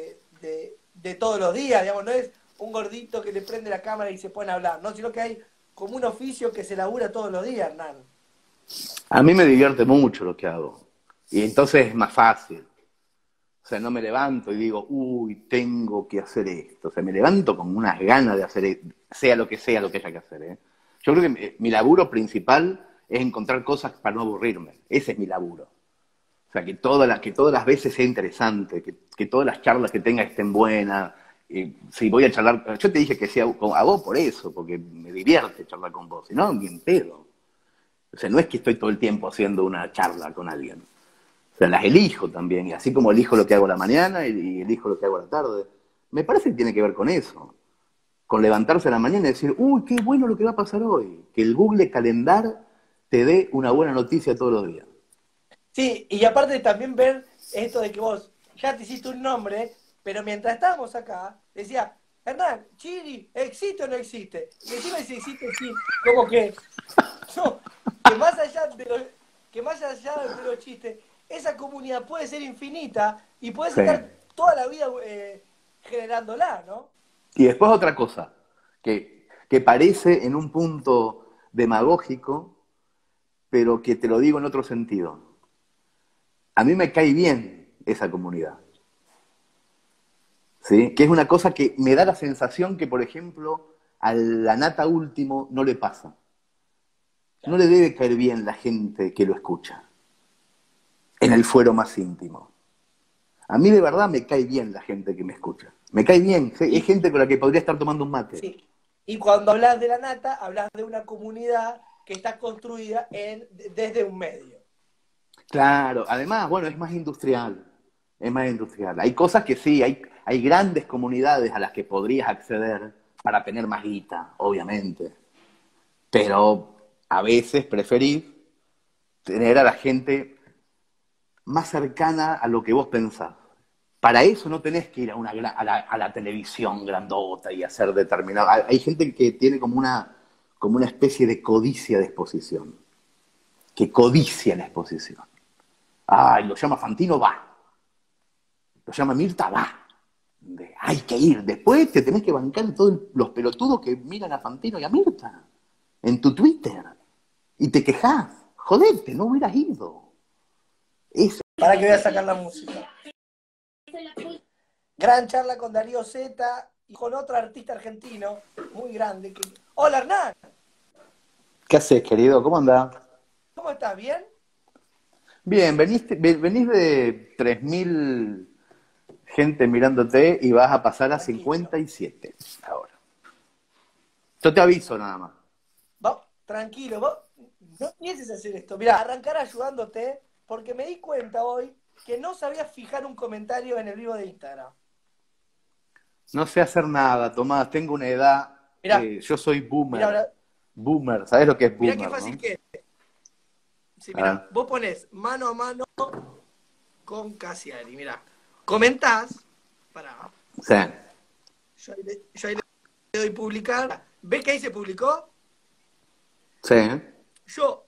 de todos los días, digamos, no es un gordito que le prende la cámara y se pone a hablar, ¿no? Sino que hay como un oficio que se labura todos los días, Hernán. A mí me divierte mucho lo que hago. Y entonces es más fácil. O sea, no me levanto y digo, uy, tengo que hacer esto. O sea, me levanto con unas ganas de hacer, sea lo que haya que hacer. ¿Eh? Yo creo que mi laburo principal es encontrar cosas para no aburrirme. Ese es mi laburo. O sea, que todas las veces sea interesante, que todas las charlas que tenga estén buenas. Si voy a charlar, yo te dije que sea a vos por eso, porque me divierte charlar con vos, si no, ni en pedo. O sea, no es que estoy todo el tiempo haciendo una charla con alguien. O sea, las elijo también, y así como elijo lo que hago a la mañana y elijo lo que hago a la tarde. Me parece que tiene que ver con eso. Con levantarse a la mañana y decir, uy, qué bueno lo que va a pasar hoy. Que el Google Calendar te dé una buena noticia todos los días. Sí, y aparte también ver esto de que vos ya te hiciste un nombre, pero mientras estábamos acá, decía, Hernán, Chiri, ¿existe o no existe? Y encima si existe, sí, como que, no, que más allá de los, que más allá de los chistes, esa comunidad puede ser infinita y puedes Sí. estar toda la vida generándola, ¿no? Y después otra cosa, que parece en un punto demagógico, pero que te lo digo en otro sentido. A mí me cae bien esa comunidad. ¿Sí? Que es una cosa que me da la sensación que, por ejemplo, a la nata último no le pasa. No Claro. le debe caer bien la gente que lo escucha, en el fuero más íntimo. A mí de verdad me cae bien la gente que me escucha. Me cae bien, es Y, gente con la que podría estar tomando un mate. sí, y cuando hablas de la nata, hablas de una comunidad que está construida desde un medio. Claro, además, bueno, es más industrial. Es más industrial. Hay cosas que sí, hay grandes comunidades a las que podrías acceder para tener más guita, obviamente. Pero a veces preferís tener a la gente más cercana a lo que vos pensás. Para eso no tenés que ir a la televisión grandota y hacer determinado. Hay gente que tiene como una especie de codicia de exposición, que codicia la exposición. Ay, lo llama Fantino, va. Lo llama Mirta, va. Hay que ir. Después te tenés que bancar todos los pelotudos que miran a Fantino y a Mirta en tu Twitter. Y te quejás. Jodete, no hubieras ido. Eso. Para que voy a sacar la música. Gran charla con Darío Zeta y con otro artista argentino muy grande. Hola Hernán, ¿Qué haces, querido? ¿Cómo andás? ¿cómo estás? ¿Bien? Bien, venís de 3.000 gente mirándote y vas a pasar a Tranquilo. 57 ahora. Yo te aviso nada más. Tranquilo, vos no pienses hacer esto. Mira, arrancar ayudándote porque me di cuenta hoy que no sabías fijar un comentario en el vivo de Instagram. No sé hacer nada, Tomás, tengo una edad, Mirá, yo soy mirá, boomer. Boomer, ¿sabes lo que es mirá qué boomer, fácil no? que es. Sí, Ah, mirá, vos ponés mano a mano con Cassiari, mirá. Comentás, pará, sí, yo ahí le doy publicar. ¿Ves que ahí se publicó? sí, Yo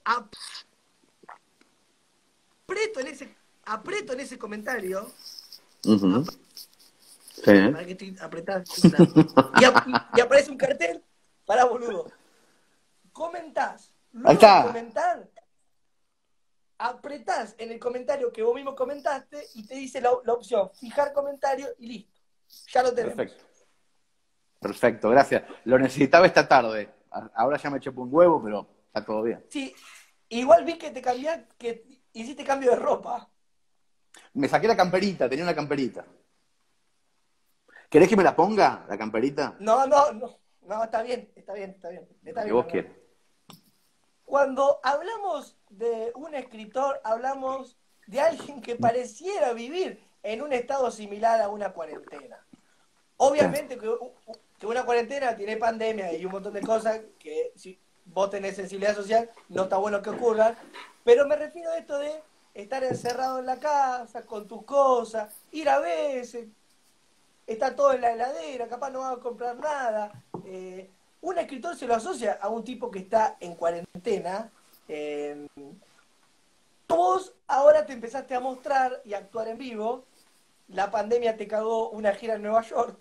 aprieto en ese comentario, ujú, sí. para que estoy apretando, y aparece un cartel, para boludo. Comentás. Ahí Luego de está, comentar, apretás en el comentario que vos mismo comentaste y te dice la opción fijar comentario y listo. Ya lo tenemos. perfecto, perfecto, gracias. Lo necesitaba esta tarde. Ahora ya me eché un huevo, pero está todo bien. Sí, igual vi que que hiciste cambio de ropa. Me saqué la camperita, tenía una camperita. ¿Querés que me la ponga, la camperita? No, está bien, está bien, está bien, Lo está que bien, vos Hernán. quieras. Cuando hablamos de un escritor, hablamos de alguien que pareciera vivir en un estado similar a una cuarentena. Sí. Obviamente que una cuarentena tiene pandemia y un montón de cosas que si vos tenés sensibilidad social no está bueno que ocurran, pero me refiero a esto de estar encerrado en la casa con tus cosas, ir a veces, está todo en la heladera, capaz no vas a comprar nada. Un escritor se lo asocia a un tipo que está en cuarentena. eh, Vos ahora te empezaste a mostrar y a actuar en vivo. La pandemia te cagó una gira en Nueva York.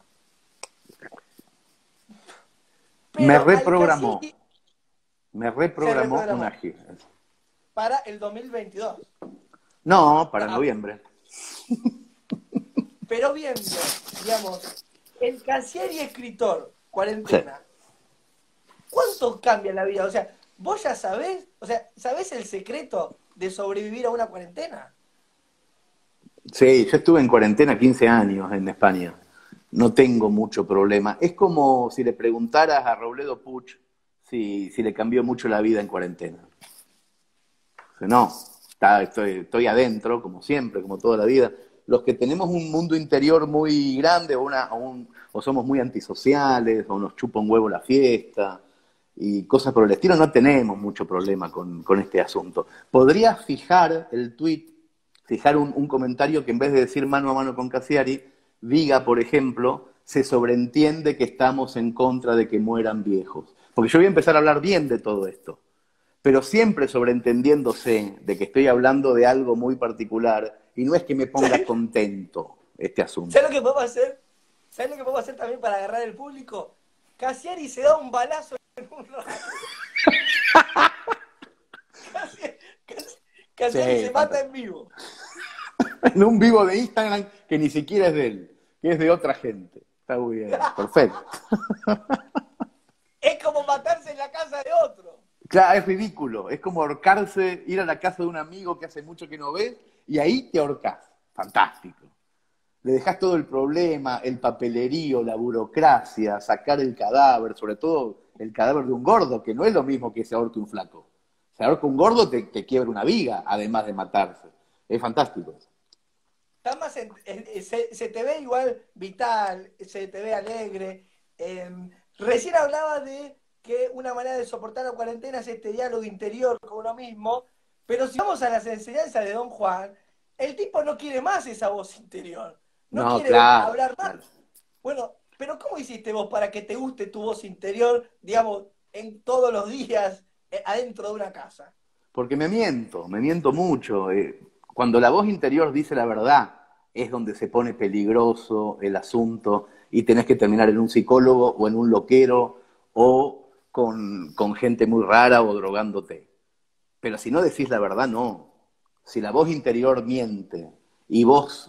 Me Pero al reprogramó, Casilli me se reprogramó una reprogramó gira. para el 2022. No, para Ah, noviembre. pero viendo, digamos, el Cassiari escritor, Sí. cuarentena, ¿cuánto cambia la vida? O sea, vos ya sabés, o sea, ¿sabés el secreto de sobrevivir a una cuarentena? Sí, yo estuve en cuarentena 15 años en España. No tengo mucho problema. Es como si le preguntaras a Robledo Puch si le cambió mucho la vida en cuarentena. No, estoy adentro, como siempre, como toda la vida. Los que tenemos un mundo interior muy grande o somos muy antisociales o nos chupa un huevo la fiesta y cosas por el estilo, no tenemos mucho problema con este asunto. Podrías fijar el tweet, fijar un comentario que en vez de decir mano a mano con Cassiari, diga, por ejemplo, se sobreentiende que estamos en contra de que mueran viejos. Porque yo voy a empezar a hablar bien de todo esto, pero siempre sobreentendiéndose de que estoy hablando de algo muy particular y no es que me ponga contento este ¿Sabés asunto. lo que podemos hacer? ¿Sabés lo que podemos hacer también para agarrar el público? Cassiari se da un balazo en un rato. Cassiari, Cassiari Sí, se mata en fantástico. vivo. En un vivo de Instagram que ni siquiera es de él, que es de otra gente. Está muy bien, perfecto. Es como matarse en la casa de otro. Claro, es ridículo. Es como ahorcarse, ir a la casa de un amigo que hace mucho que no ves y ahí te ahorcás. Fantástico. Le dejás todo el problema, el papelerío, la burocracia, sacar el cadáver, sobre todo el cadáver de un gordo, que no es lo mismo que se ahorque un flaco. Se ahorca un gordo, te quiebra una viga, además de matarse. Es fantástico eso. Está más se te ve igual vital, se te ve alegre. Recién hablaba de que una manera de soportar la cuarentena es este diálogo interior con uno mismo, pero si vamos a las enseñanzas de Don Juan, el tipo no quiere más esa voz interior, no No, quiere claro, hablar más. claro. Bueno, pero ¿cómo hiciste vos para que te guste tu voz interior, digamos, en todos los días adentro de una casa? Porque me miento mucho. Cuando la voz interior dice la verdad, es donde se pone peligroso el asunto y tenés que terminar en un psicólogo o en un loquero o con gente muy rara o drogándote. Pero si no decís la verdad, no. Si la voz interior miente y vos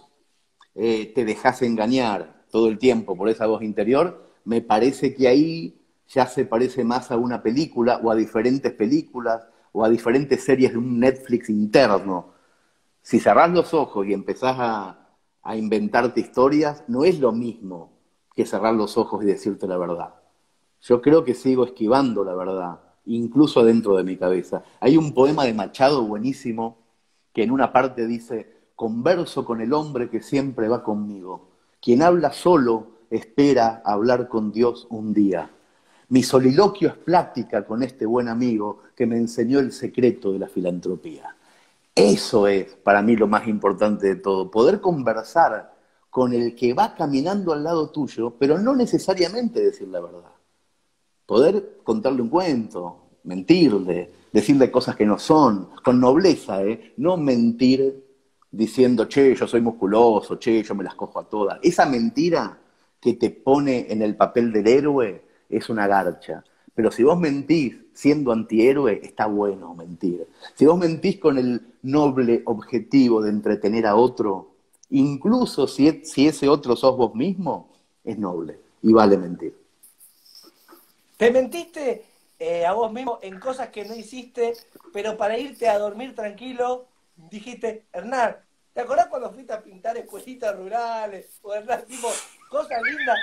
te dejás engañar todo el tiempo por esa voz interior, me parece que ahí ya se parece más a una película o a diferentes películas o a diferentes series de un Netflix interno. Si cerrás los ojos y empezás a inventarte historias, no es lo mismo que cerrar los ojos y decirte la verdad. Yo creo que sigo esquivando la verdad, incluso dentro de mi cabeza. Hay un poema de Machado buenísimo que en una parte dice, converso con el hombre que siempre va conmigo. Quien habla solo espera hablar con Dios un día. Mi soliloquio es plática con este buen amigo que me enseñó el secreto de la filantropía. Eso es para mí lo más importante de todo, poder conversar con el que va caminando al lado tuyo, pero no necesariamente decir la verdad. Poder contarle un cuento, mentirle, decirle cosas que no son, con nobleza, ¿eh? No mentir diciendo, che, yo soy musculoso, che, yo me las cojo a todas. Esa mentira que te pone en el papel del héroe es una garcha. Pero si vos mentís siendo antihéroe, está bueno mentir. Si vos mentís con el noble objetivo de entretener a otro, incluso si ese otro sos vos mismo, es noble y vale mentir. Te mentiste a vos mismo en cosas que no hiciste, pero para irte a dormir tranquilo, dijiste, Hernán, ¿te acordás cuando fuiste a pintar escuelitas rurales? O Hernán, tipo, cosas lindas,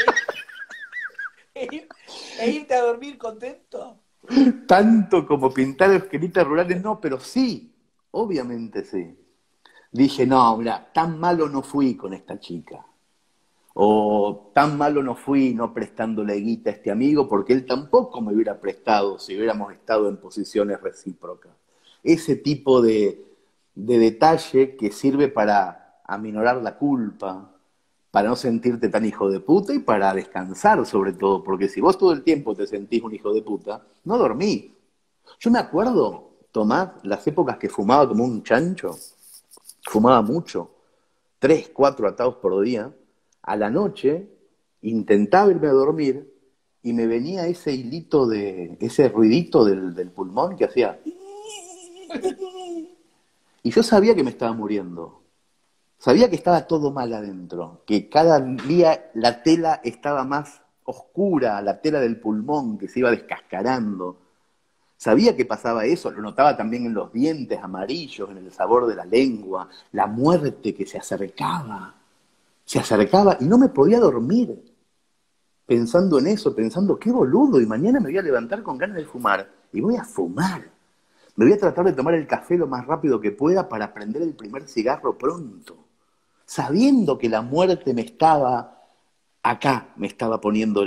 e, ir- e irte a dormir contento. Tanto como pintar esquelitas rurales, no, pero sí, obviamente sí. Dije, no, mira, tan malo no fui con esta chica. O tan malo no fui no prestándole guita a este amigo, porque él tampoco me hubiera prestado si hubiéramos estado en posiciones recíprocas. Ese tipo de detalle que sirve para aminorar la culpa, para no sentirte tan hijo de puta y para descansar sobre todo, porque si vos todo el tiempo te sentís un hijo de puta, no dormís. Yo me acuerdo, Tomás, las épocas que fumaba como un chancho, fumaba mucho, 3, 4 atados por día, a la noche intentaba irme a dormir y me venía ese hilito ese ruidito del pulmón que hacía. Y yo sabía que me estaba muriendo, Sabía que estaba todo mal adentro, que cada día la tela estaba más oscura, la tela del pulmón que se iba descascarando. Sabía que pasaba eso, lo notaba también en los dientes amarillos, en el sabor de la lengua, la muerte que se acercaba y no me podía dormir pensando en eso, pensando qué boludo, y mañana me voy a levantar con ganas de fumar y voy a fumar. Me voy a tratar de tomar el café lo más rápido que pueda para prender el primer cigarro pronto, sabiendo que la muerte me estaba acá, me estaba poniendo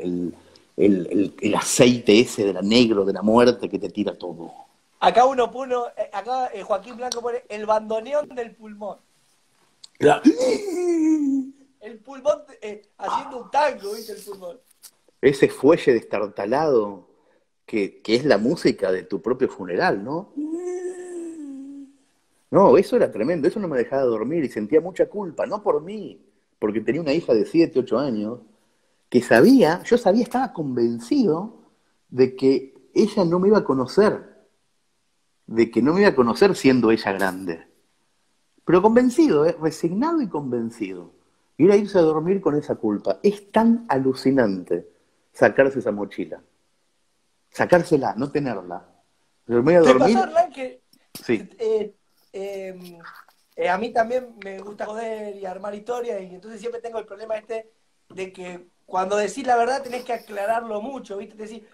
el aceite ese de la negro de la muerte que te tira todo. Acá acá Joaquín Blanco pone el bandoneón del pulmón. La- El pulmón haciendo un tango, ¿viste? El pulmón. Ese fuelle destartalado que es la música de tu propio funeral, ¿no? No, eso era tremendo, eso no me dejaba dormir y sentía mucha culpa, no por mí, porque tenía una hija de 7, 8 años, que sabía, yo sabía, estaba convencido de que ella no me iba a conocer, de que no me iba a conocer siendo ella grande. Pero convencido, resignado y convencido. Ir a irse a dormir con esa culpa. Es tan alucinante sacarse esa mochila. Sacársela, no tenerla. Pero me voy a ¿Te pasó, dormir, Hernán, que sí. a mí también me gusta joder y armar historias y entonces siempre tengo el problema este de que cuando decís la verdad tenés que aclararlo mucho, ¿viste? Te decís,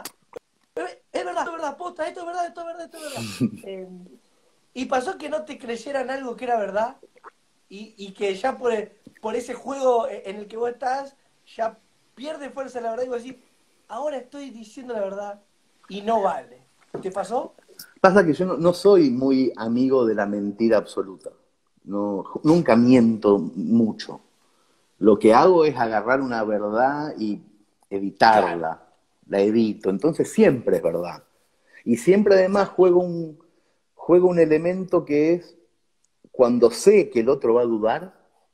es verdad, posta, esto es verdad, esto es verdad, esto es verdad. Y pasó que no te creyeran algo que era verdad y que ya por ese juego en el que vos estás, ya pierde fuerza la verdad y vos decís, ahora estoy diciendo la verdad y no vale. ¿Te pasó? Pasa que yo no soy muy amigo de la mentira absoluta. No, nunca miento mucho. Lo que hago es agarrar una verdad y Claro. evitarla. La evito. Entonces siempre es verdad. Y siempre además juego un elemento que es cuando sé que el otro va a dudar,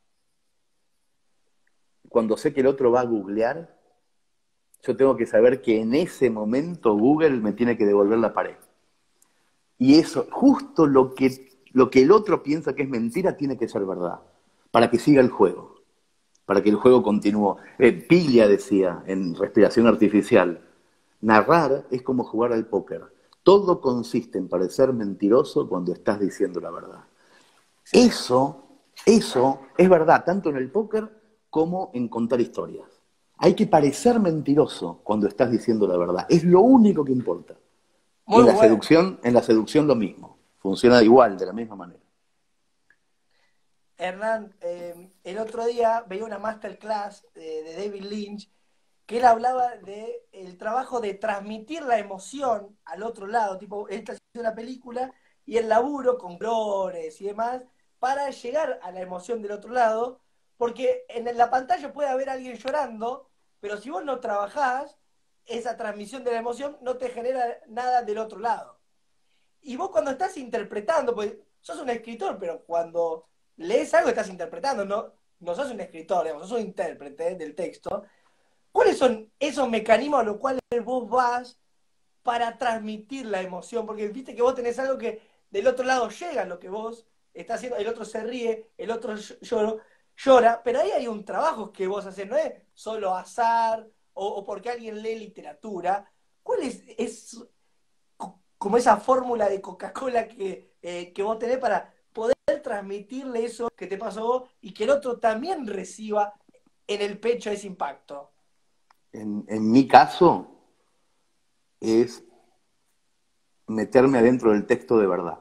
cuando sé que el otro va a googlear, yo tengo que saber que en ese momento Google me tiene que devolver la pared. Y eso, justo lo que el otro piensa que es mentira, tiene que ser verdad, para que siga el juego, para que el juego continúe. Piglia decía en Respiración Artificial, narrar es como jugar al póker. Todo consiste en parecer mentiroso cuando estás diciendo la verdad. Excelente. Eso es verdad, tanto en el póker como en contar historias. Hay que parecer mentiroso cuando estás diciendo la verdad. Es lo único que importa. Y Muy bueno. en la seducción lo mismo. Funciona igual, de la misma manera. Hernán, el otro día veía una masterclass de David Lynch que él hablaba de el trabajo de transmitir la emoción al otro lado, tipo, él está haciendo una película y el laburo con colores y demás para llegar a la emoción del otro lado, porque en la pantalla puede haber alguien llorando, pero si vos no trabajás, esa transmisión de la emoción no te genera nada del otro lado. Y vos cuando estás interpretando, pues sos un escritor, pero cuando lees algo estás interpretando, no sos un escritor, digamos, sos un intérprete del texto. ¿Cuáles son esos mecanismos a los cuales vos vas para transmitir la emoción? Porque viste que vos tenés algo que del otro lado llega lo que vos estás haciendo, el otro se ríe, el otro llora, pero ahí hay un trabajo que vos haces, no es solo azar o porque alguien lee literatura. ¿Cuál es como esa fórmula de Coca-Cola que vos tenés para poder transmitirle eso que te pasó a vos y que el otro también reciba en el pecho ese impacto? En mi caso es meterme adentro del texto de verdad,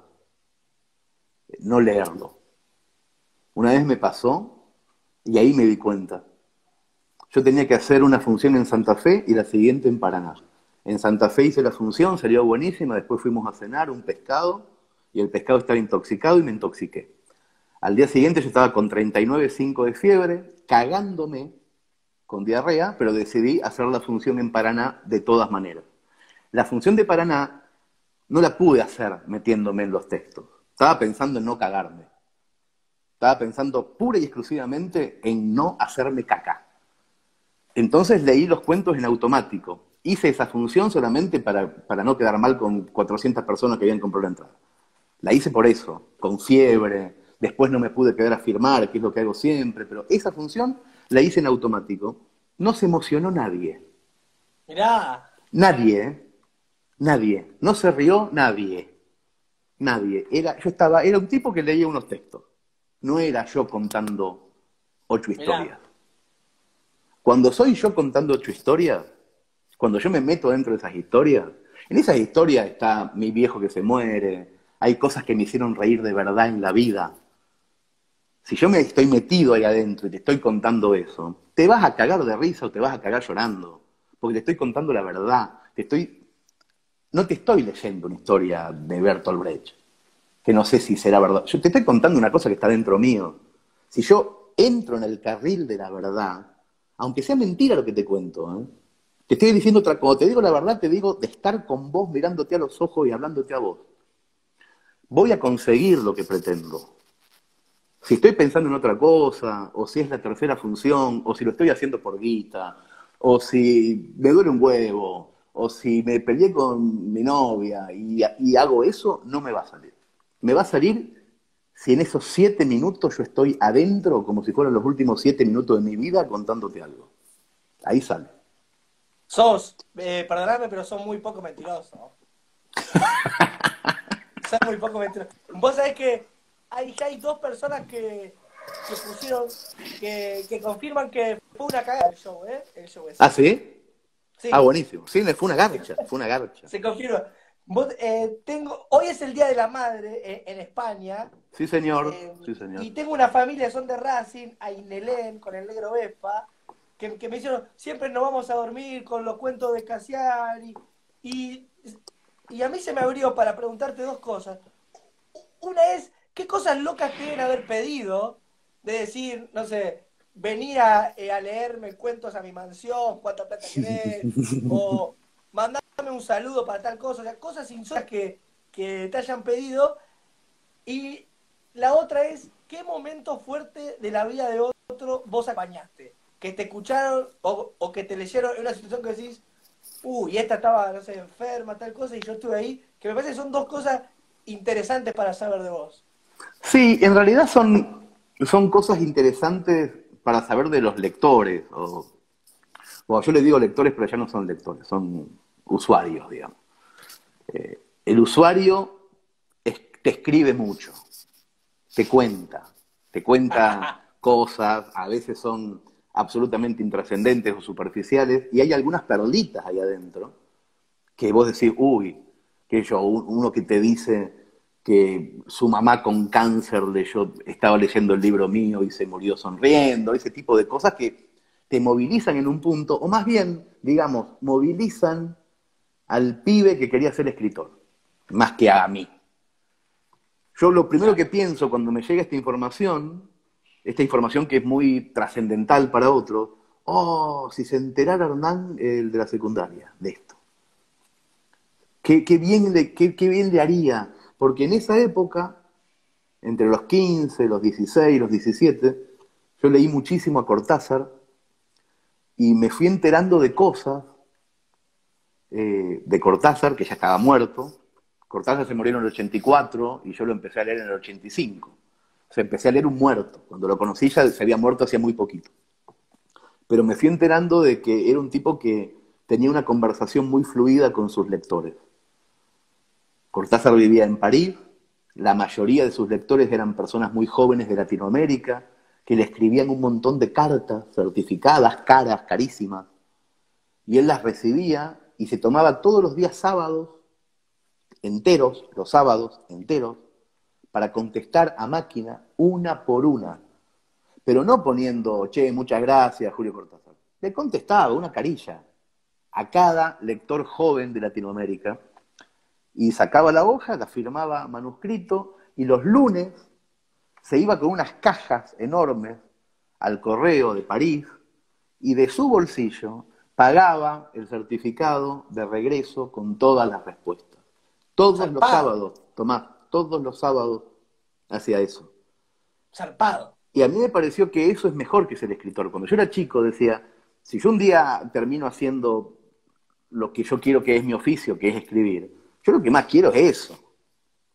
no leerlo. Una vez me pasó y ahí me di cuenta. Yo tenía que hacer una función en Santa Fe y la siguiente en Paraná. En Santa Fe hice la función, salió buenísima, después fuimos a cenar un pescado y el pescado estaba intoxicado y me intoxiqué. Al día siguiente yo estaba con 39,5 de fiebre, cagándome con diarrea, pero decidí hacer la función en Paraná de todas maneras. La función de Paraná no la pude hacer metiéndome en los textos. Estaba pensando en no cagarme. Estaba pensando pura y exclusivamente en no hacerme caca. Entonces leí los cuentos en automático. Hice esa función solamente para no quedar mal con 400 personas que habían comprado la entrada. La hice por eso, con fiebre, Después no me pude quedar a firmar, que es lo que hago siempre, pero esa función la hice en automático. No se emocionó nadie. Mirá. Nadie, ¿eh? Nadie. No se rió nadie. Nadie. Era un tipo que leía unos textos. No era yo contando 8 Mirá. historias. Cuando soy yo contando 8 historias, cuando yo me meto dentro de esas historias, en esas historias está mi viejo que se muere, hay cosas que me hicieron reír de verdad en la vida. Si yo me estoy metido ahí adentro y te estoy contando eso, te vas a cagar de risa o te vas a cagar llorando, porque te estoy contando la verdad. No te estoy leyendo una historia de Bertolt Brecht, que no sé si será verdad. Yo te estoy contando una cosa que está dentro mío. Si yo entro en el carril de la verdad, aunque sea mentira lo que te cuento, ¿eh? Te estoy diciendo otra cosa. Te digo la verdad, te digo de estar con vos mirándote a los ojos y hablándote a vos. Voy a conseguir lo que pretendo. Si estoy pensando en otra cosa, o si es la tercera función, o si lo estoy haciendo por guita, o si me duele un huevo, o si me peleé con mi novia y hago eso, no me va a salir. Me va a salir si en esos 7 minutos yo estoy adentro, como si fueran los últimos 7 minutos de mi vida, contándote algo. Ahí sale. Perdonadme, pero son muy poco mentirosos. Son muy poco mentirosos. Vos sabés que ya hay dos personas que pusieron, que confirman que fue una cagada el show, ¿eh? El show ese. ¿Ah, sí? Ah, Sí, buenísimo. Sí, fue una garcha, fue una garcha. se confirma. Hoy es el Día de la Madre en España. Sí, señor. eh, Sí, señor. y tengo una familia, son de Racing, a Inelén, con el negro Vespa, que me hicieron, siempre nos vamos a dormir con los cuentos de Cassiari. Y, y a mí se me abrió para preguntarte dos cosas. Una es, ¿qué cosas locas te deben haber pedido? De decir, no sé, venir a leerme cuentos a mi mansión, cuánta plata querés, o mandarme un saludo para tal cosa, o sea, cosas insólitas que te hayan pedido. Y la otra es, ¿qué momento fuerte de la vida de otro vos acompañaste? Que te escucharon o que te leyeron en una situación que decís, uy, esta estaba, no sé, enferma, tal cosa, y yo estuve ahí, que me parece que son dos cosas interesantes para saber de vos. Sí, en realidad son cosas interesantes para saber de los lectores. O yo les digo lectores, pero ya no son lectores, son usuarios, digamos. El usuario te escribe mucho, te te cuenta cosas, a veces son absolutamente intrascendentes o superficiales, y hay algunas perlitas ahí adentro que vos decís, uy, que yo, uno que te dice que su mamá con cáncer estaba leyendo el libro mío y se murió sonriendo, ese tipo de cosas que te movilizan en un punto, o más bien, digamos, movilizan al pibe que quería ser escritor, más que a mí. Yo lo primero que pienso cuando me llega esta información que es muy trascendental para otros, oh, si se enterara Hernán, el de la secundaria, de esto. Qué bien le haría, porque en esa época, entre los 15, los 16, los 17, yo leí muchísimo a Cortázar y me fui enterando de cosas de Cortázar, que ya estaba muerto. Cortázar se murió en el 84 y yo lo empecé a leer en el 85. O sea, empecé a leer un muerto. Cuando lo conocí ya se había muerto hacía muy poquito. Pero me fui enterando de que era un tipo que tenía una conversación muy fluida con sus lectores. Cortázar vivía en París, la mayoría de sus lectores eran personas muy jóvenes de Latinoamérica, que le escribían un montón de cartas certificadas, caras, carísimas, y él las recibía y se tomaba todos los días sábados enteros, los sábados enteros, para contestar a máquina una por una, pero no poniendo, che, muchas gracias, Julio Cortázar. Le contestaba una carilla a cada lector joven de Latinoamérica y sacaba la hoja, la firmaba manuscrito y los lunes se iba con unas cajas enormes al correo de París y de su bolsillo pagaba el certificado de regreso con todas las respuestas. Todos los Zarpado, sábados, Tomás, todos los sábados hacía eso. zarpado. Y a mí me pareció que eso es mejor que ser escritor. Cuando yo era chico decía, si yo un día termino haciendo lo que yo quiero que es mi oficio, que es escribir, yo lo que más quiero es eso.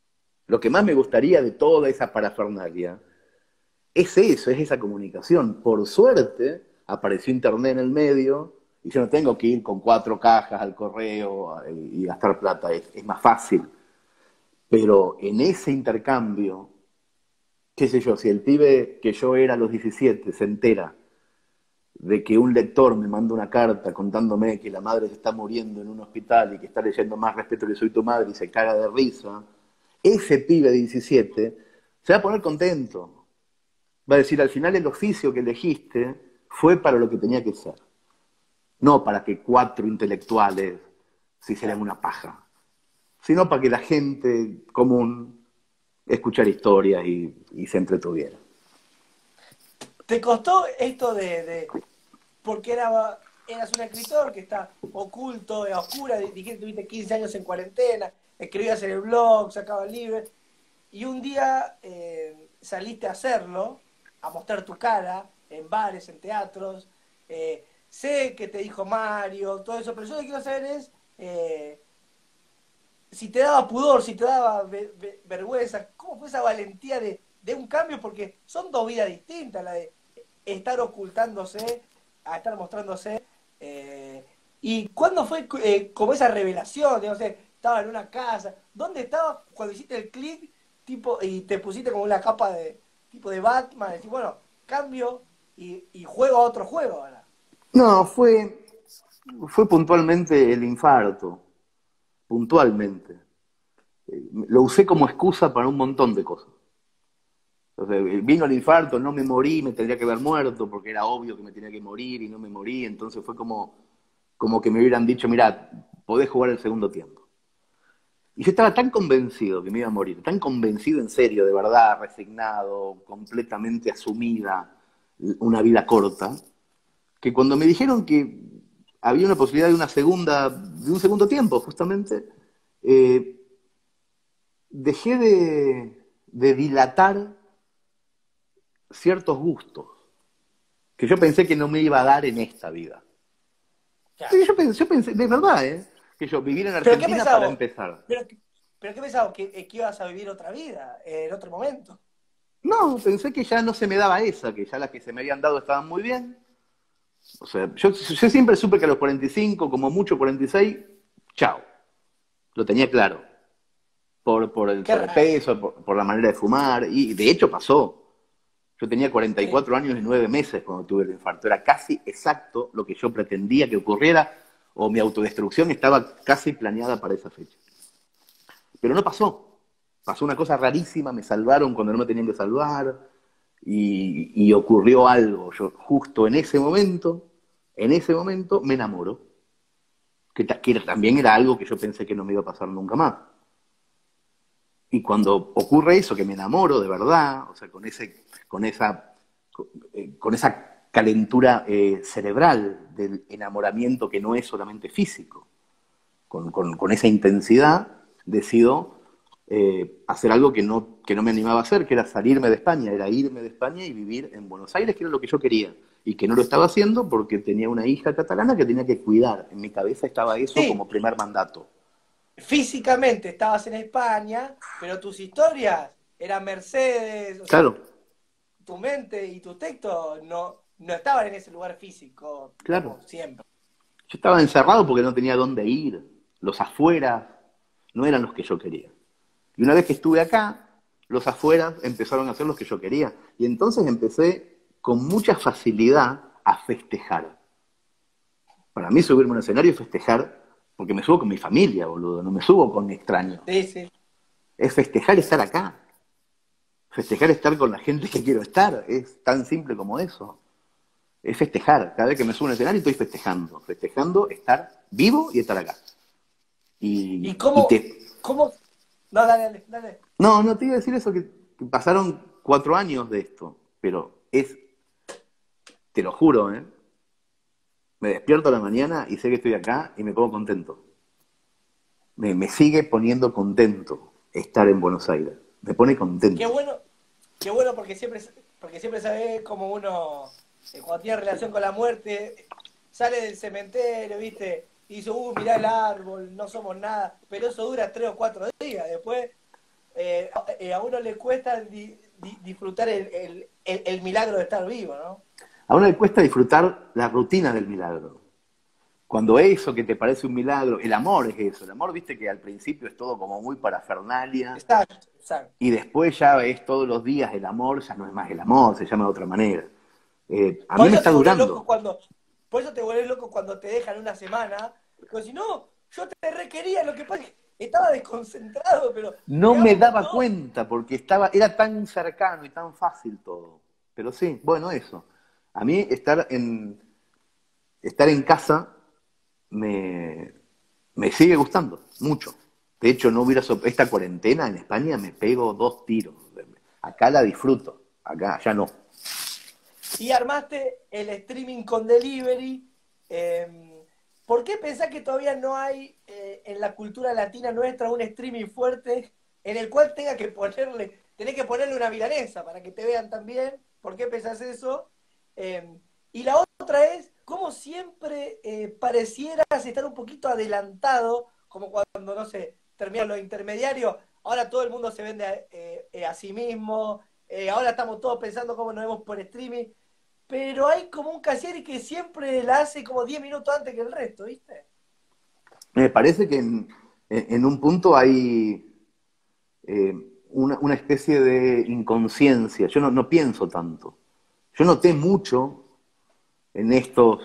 Lo que más me gustaría de toda esa parafernalia es eso, es esa comunicación. Por suerte, apareció Internet en el medio y yo no tengo que ir con 4 cajas al correo y gastar plata, es más fácil. Pero en ese intercambio, qué sé yo, si el pibe que yo era a los 17 se entera de que un lector me manda una carta contándome que la madre se está muriendo en un hospital y que está leyendo Más respeto que soy tu madre y se caga de risa, ese pibe de 17 se va a poner contento. Va a decir, al final el oficio que elegiste fue para lo que tenía que ser. No para que 4 intelectuales se hicieran una paja, sino para que la gente común escuchara historias y se entretuviera. ¿Te costó esto porque eras un escritor que está oculto, a oscura, dijiste tuviste 15 años en cuarentena, escribías en el blog, sacabas libros, y un día saliste a hacerlo, a mostrar tu cara en bares, en teatros? Sé que te dijo Mario, todo eso, pero yo lo que quiero saber es si te daba pudor, si te daba vergüenza, ¿cómo fue esa valentía de un cambio? Porque son 2 vidas distintas, la de estar ocultándose a estar mostrándose. ¿Y cuándo fue como esa revelación? No sé, estaba en una casa. ¿Dónde estabas cuando hiciste el clic tipo y te pusiste como una capa de tipo de Batman? Decís, bueno, cambio y juego a otro juego ahora. No, fue puntualmente el infarto, puntualmente. Lo usé como excusa para un montón de cosas. Entonces, vino el infarto, no me morí, me tendría que haber muerto porque era obvio que me tenía que morir y no me morí, entonces fue como que me hubieran dicho, mira, podés jugar el segundo tiempo. Y yo estaba tan convencido que me iba a morir, tan convencido en serio, de verdad, resignado, completamente asumida una vida corta, que cuando me dijeron que había una posibilidad de un segundo tiempo, justamente, eh, dejé de dilatar ciertos gustos que yo pensé que no me iba a dar en esta vida. Claro. Sí, yo pensé, de verdad, que yo vivir en ¿Pero qué Argentina para pensabas? empezar. ¿Pero qué pensabas? ¿Que ibas a vivir otra vida en otro momento? No, pensé que ya no se me daba esa, que ya las que se me habían dado estaban muy bien. O sea, yo siempre supe que a los 45, como mucho 46, chao. Lo tenía claro. Por el Qué raro. sobrepeso, por la manera de fumar, y de hecho pasó. Yo tenía Sí. 44 años y 9 meses cuando tuve el infarto. Era casi exacto lo que yo pretendía que ocurriera, o mi autodestrucción estaba casi planeada para esa fecha. Pero no pasó. Pasó una cosa rarísima, me salvaron cuando no me tenían que salvar, y ocurrió algo. Yo justo en ese momento me enamoro, que también era algo que yo pensé que no me iba a pasar nunca más. Y cuando ocurre eso, que me enamoro de verdad, o sea, con esa calentura cerebral del enamoramiento que no es solamente físico, con esa intensidad, decido hacer algo que no me animaba a hacer, que era salirme de España, era irme de España y vivir en Buenos Aires, que era lo que yo quería. Y que no lo estaba haciendo porque tenía una hija catalana que tenía que cuidar. En mi cabeza estaba eso Sí, como primer mandato. físicamente estabas en España, pero tus historias eran Mercedes, o sea, Claro, tu mente y tus textos no estaban en ese lugar físico, claro. digamos, siempre. Yo estaba encerrado porque no tenía dónde ir. Los afueras no eran los que yo quería. Y una vez que estuve acá, los afueras empezaron a ser los que yo quería. Y entonces empecé con mucha facilidad a festejar. Para mí subirme a un escenario es festejar, porque me subo con mi familia, boludo, no me subo con extraños. Sí, sí. Es festejar estar acá. Festejar estar con la gente que quiero estar. Es tan simple como eso. Es festejar. Cada vez que me subo a un escenario estoy festejando. Festejando estar vivo y estar acá. ¿Y Y cómo, te... cómo? No, dale, dale, dale. No te iba a decir eso, que pasaron 4 años de esto, pero te lo juro, me despierto a la mañana y sé que estoy acá y me pongo contento. Me sigue poniendo contento estar en Buenos Aires. Me pone Qué contento. bueno, qué bueno porque siempre sabés cómo uno, cuando tiene relación con la muerte, sale del cementerio, ¿viste? Y dice, mirá el árbol, no somos nada. Pero eso dura 3 o 4 días. Después a uno le cuesta disfrutar el milagro de estar vivo, ¿no? A uno le cuesta disfrutar la rutina del milagro. Cuando eso que te parece un milagro, el amor es eso. El amor, viste que al principio es todo como muy parafernalia. Exacto, exacto. Y después ya es todos los días el amor, ya no es más el amor, se llama de otra manera. A mí me está durando. Por eso te vuelves loco cuando te dejan una semana. Pero si no, yo te requería, lo que pasa es que estaba desconcentrado, pero... No me daba cuenta porque era tan cercano y tan fácil todo. Pero sí, bueno, eso. A mí estar en casa me sigue gustando mucho. De hecho, no hubiera esta cuarentena en España me pego 2 tiros. Acá la disfruto, acá ya no. Y armaste el streaming con delivery. ¿Por qué pensás que todavía no hay en la cultura latina nuestra un streaming fuerte en el cual tenés que ponerle una milanesa para que te vean también? ¿Por qué pensás eso? Y la otra es, ¿cómo siempre parecieras estar un poquito adelantado, como cuando, no sé, terminan los intermediarios, ahora todo el mundo se vende a sí mismo, ahora estamos todos pensando cómo nos vemos por streaming, pero hay como un Cassiari que siempre la hace como 10 minutos antes que el resto, ¿viste? Me parece que en un punto hay una especie de inconsciencia. Yo no pienso tanto. Yo noté mucho en estos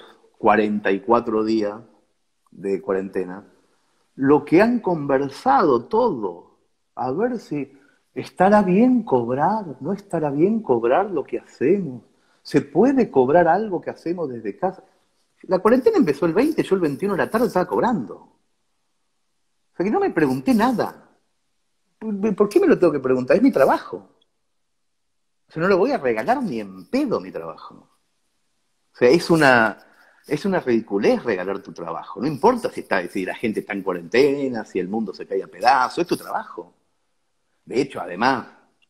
44 días de cuarentena lo que han conversado todo. A ver si estará bien cobrar, no estará bien cobrar lo que hacemos. ¿Se puede cobrar algo que hacemos desde casa? La cuarentena empezó el 20, yo el 21 de la tarde estaba cobrando. O sea que no me pregunté nada. ¿Por qué me lo tengo que preguntar? Es mi trabajo. O sea, no lo voy a regalar ni en pedo mi trabajo. O sea, es una ridiculez regalar tu trabajo. No importa si la gente está en cuarentena, si el mundo se cae a pedazos, es tu trabajo. De hecho, además,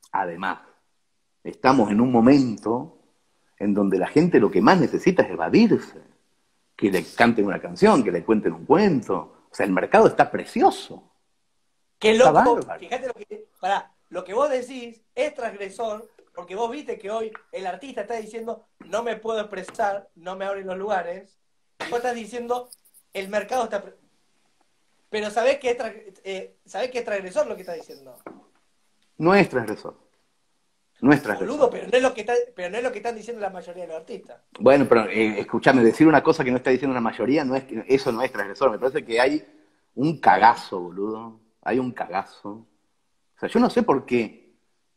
estamos en un momento en donde la gente lo que más necesita es evadirse. Que le canten una canción, que le cuenten un cuento. O sea, el mercado está precioso. Qué loco, fíjate lo que vos decís es transgresor, porque vos viste que hoy el artista está diciendo no me puedo expresar, no me abren los lugares, y vos estás diciendo el mercado está... Pero sabés que es transgresor lo que está diciendo. No es transgresor. No es transgresor. Boludo, pero no es lo que están diciendo la mayoría de los artistas. Bueno, pero escúchame, decir una cosa que no está diciendo la mayoría, eso no es transgresor. Me parece que hay un cagazo, boludo. Hay un cagazo. O sea, yo no sé por qué.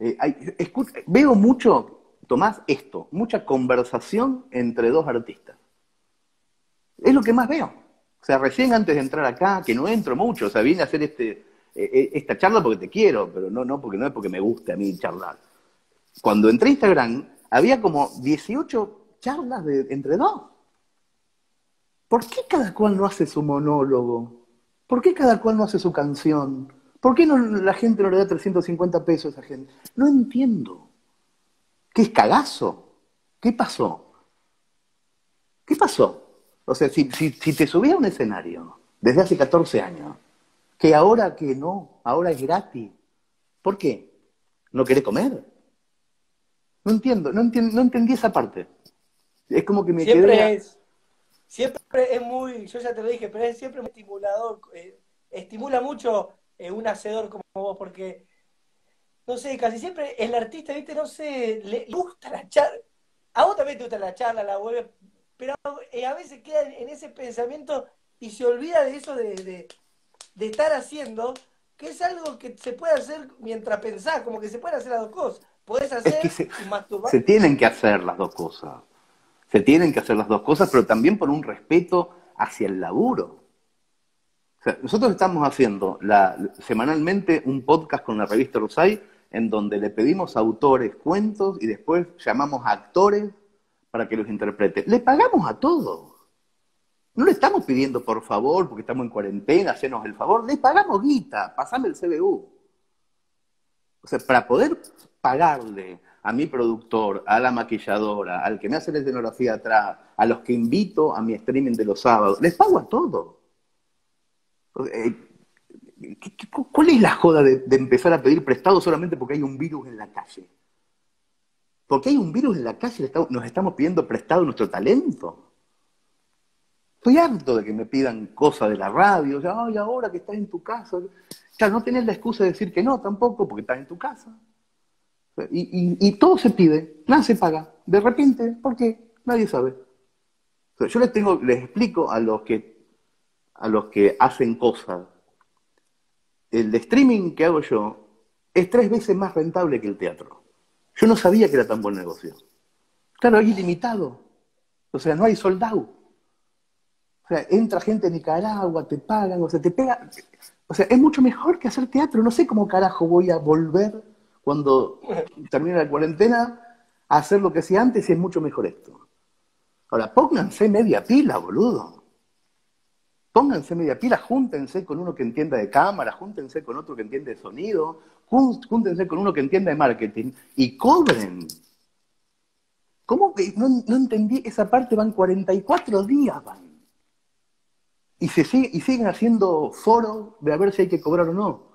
Veo mucho, Tomás, mucha conversación entre 2 artistas. Es lo que más veo. O sea, recién antes de entrar acá, que no entro mucho, o sea, vine a hacer esta charla porque te quiero, pero no es porque me guste a mí charlar. Cuando entré a Instagram, había como 18 charlas entre 2. ¿Por qué cada cual no hace su monólogo? ¿Por qué cada cual no hace su canción? ¿Por qué la gente no le da 350 pesos a esa gente? No entiendo. ¿Qué es cagazo? ¿Qué pasó? ¿Qué pasó? O sea, si te subís a un escenario desde hace 14 años, que ahora que no, ahora es gratis, ¿por qué? ¿No querés comer? No entendí esa parte. Es como que me quedé... Siempre es muy, yo ya te lo dije, pero es siempre muy estimulador, estimula mucho un hacedor como vos, porque, no sé, casi siempre el artista, viste, no sé, le gusta la charla, a vos también te gusta la charla, la vuelve, pero a veces queda en ese pensamiento y se olvida de eso de estar haciendo, que es algo que se puede hacer mientras pensás, como que se pueden hacer las 2 cosas. Podés hacer y masturbar. Se tienen que hacer las 2 cosas. Se tienen que hacer las 2 cosas, pero también por un respeto hacia el laburo. O sea, nosotros estamos haciendo semanalmente un podcast con la revista Rusay, en donde le pedimos a autores cuentos y después llamamos a actores para que los interpreten. Le pagamos a todos. No le estamos pidiendo por favor, porque estamos en cuarentena, hacenos el favor. Le pagamos guita, pasame el CBU. O sea, para poder pagarle a mi productor, a la maquilladora, al que me hace la escenografía atrás, a los que invito a mi streaming de los sábados, les pago a todos. ¿Cuál es la joda de empezar a pedir prestado solamente porque hay un virus en la calle? Porque hay un virus en la calle, nos estamos pidiendo prestado nuestro talento. Estoy harto de que me pidan cosas de la radio, o sea, ay, ahora que estás en tu casa. Claro, no tenés la excusa de decir que no tampoco, porque estás en tu casa. Y todo se pide, nada se paga. De repente, ¿por qué? Nadie sabe. O sea, yo les explico a los que hacen cosas. El de streaming que hago yo es 3 veces más rentable que el teatro. Yo no sabía que era tan buen negocio. Claro, es ilimitado. O sea, no hay sold out. O sea, entra gente de Nicaragua, te pagan, o sea, te pega. O sea, es mucho mejor que hacer teatro. No sé cómo carajo voy a volver cuando termine la cuarentena a hacer lo que hacía antes y es mucho mejor esto. Ahora, pónganse media pila, boludo. Pónganse media pila, júntense con uno que entienda de cámara, júntense con otro que entiende de sonido, júntense con uno que entienda de marketing y cobren. ¿Cómo que no entendí esa parte? Van 44 días, van. Y siguen haciendo foros de a ver si hay que cobrar o no.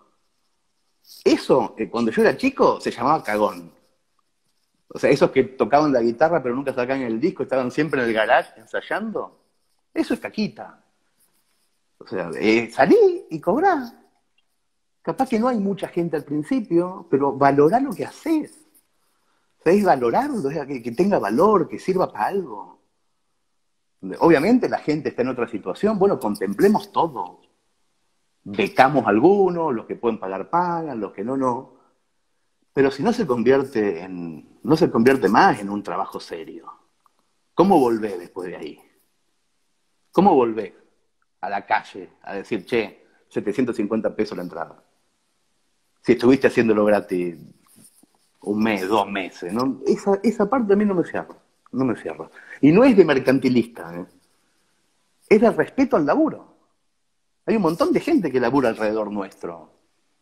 Eso, cuando yo era chico, se llamaba cagón. O sea, esos que tocaban la guitarra pero nunca sacaban el disco, estaban siempre en el garage ensayando. Eso es caquita. O sea, salí y cobrá. Capaz que no hay mucha gente al principio, pero valorá lo que haces. O sea, es valorarlo, que tenga valor, que sirva para algo. Obviamente la gente está en otra situación. Bueno, contemplemos todo. Becamos a algunos, los que pueden pagar pagan, los que no, no. Pero si no se convierte más en un trabajo serio. ¿Cómo volver después de ahí? ¿Cómo volver a la calle a decir, che, 750 pesos la entrada? Si estuviste haciéndolo gratis 1 mes, 2 meses, ¿no? Esa parte a mí no me cierra. No me cierra. Y no es de mercantilista, ¿eh? Es de respeto al laburo. Hay un montón de gente que labura alrededor nuestro.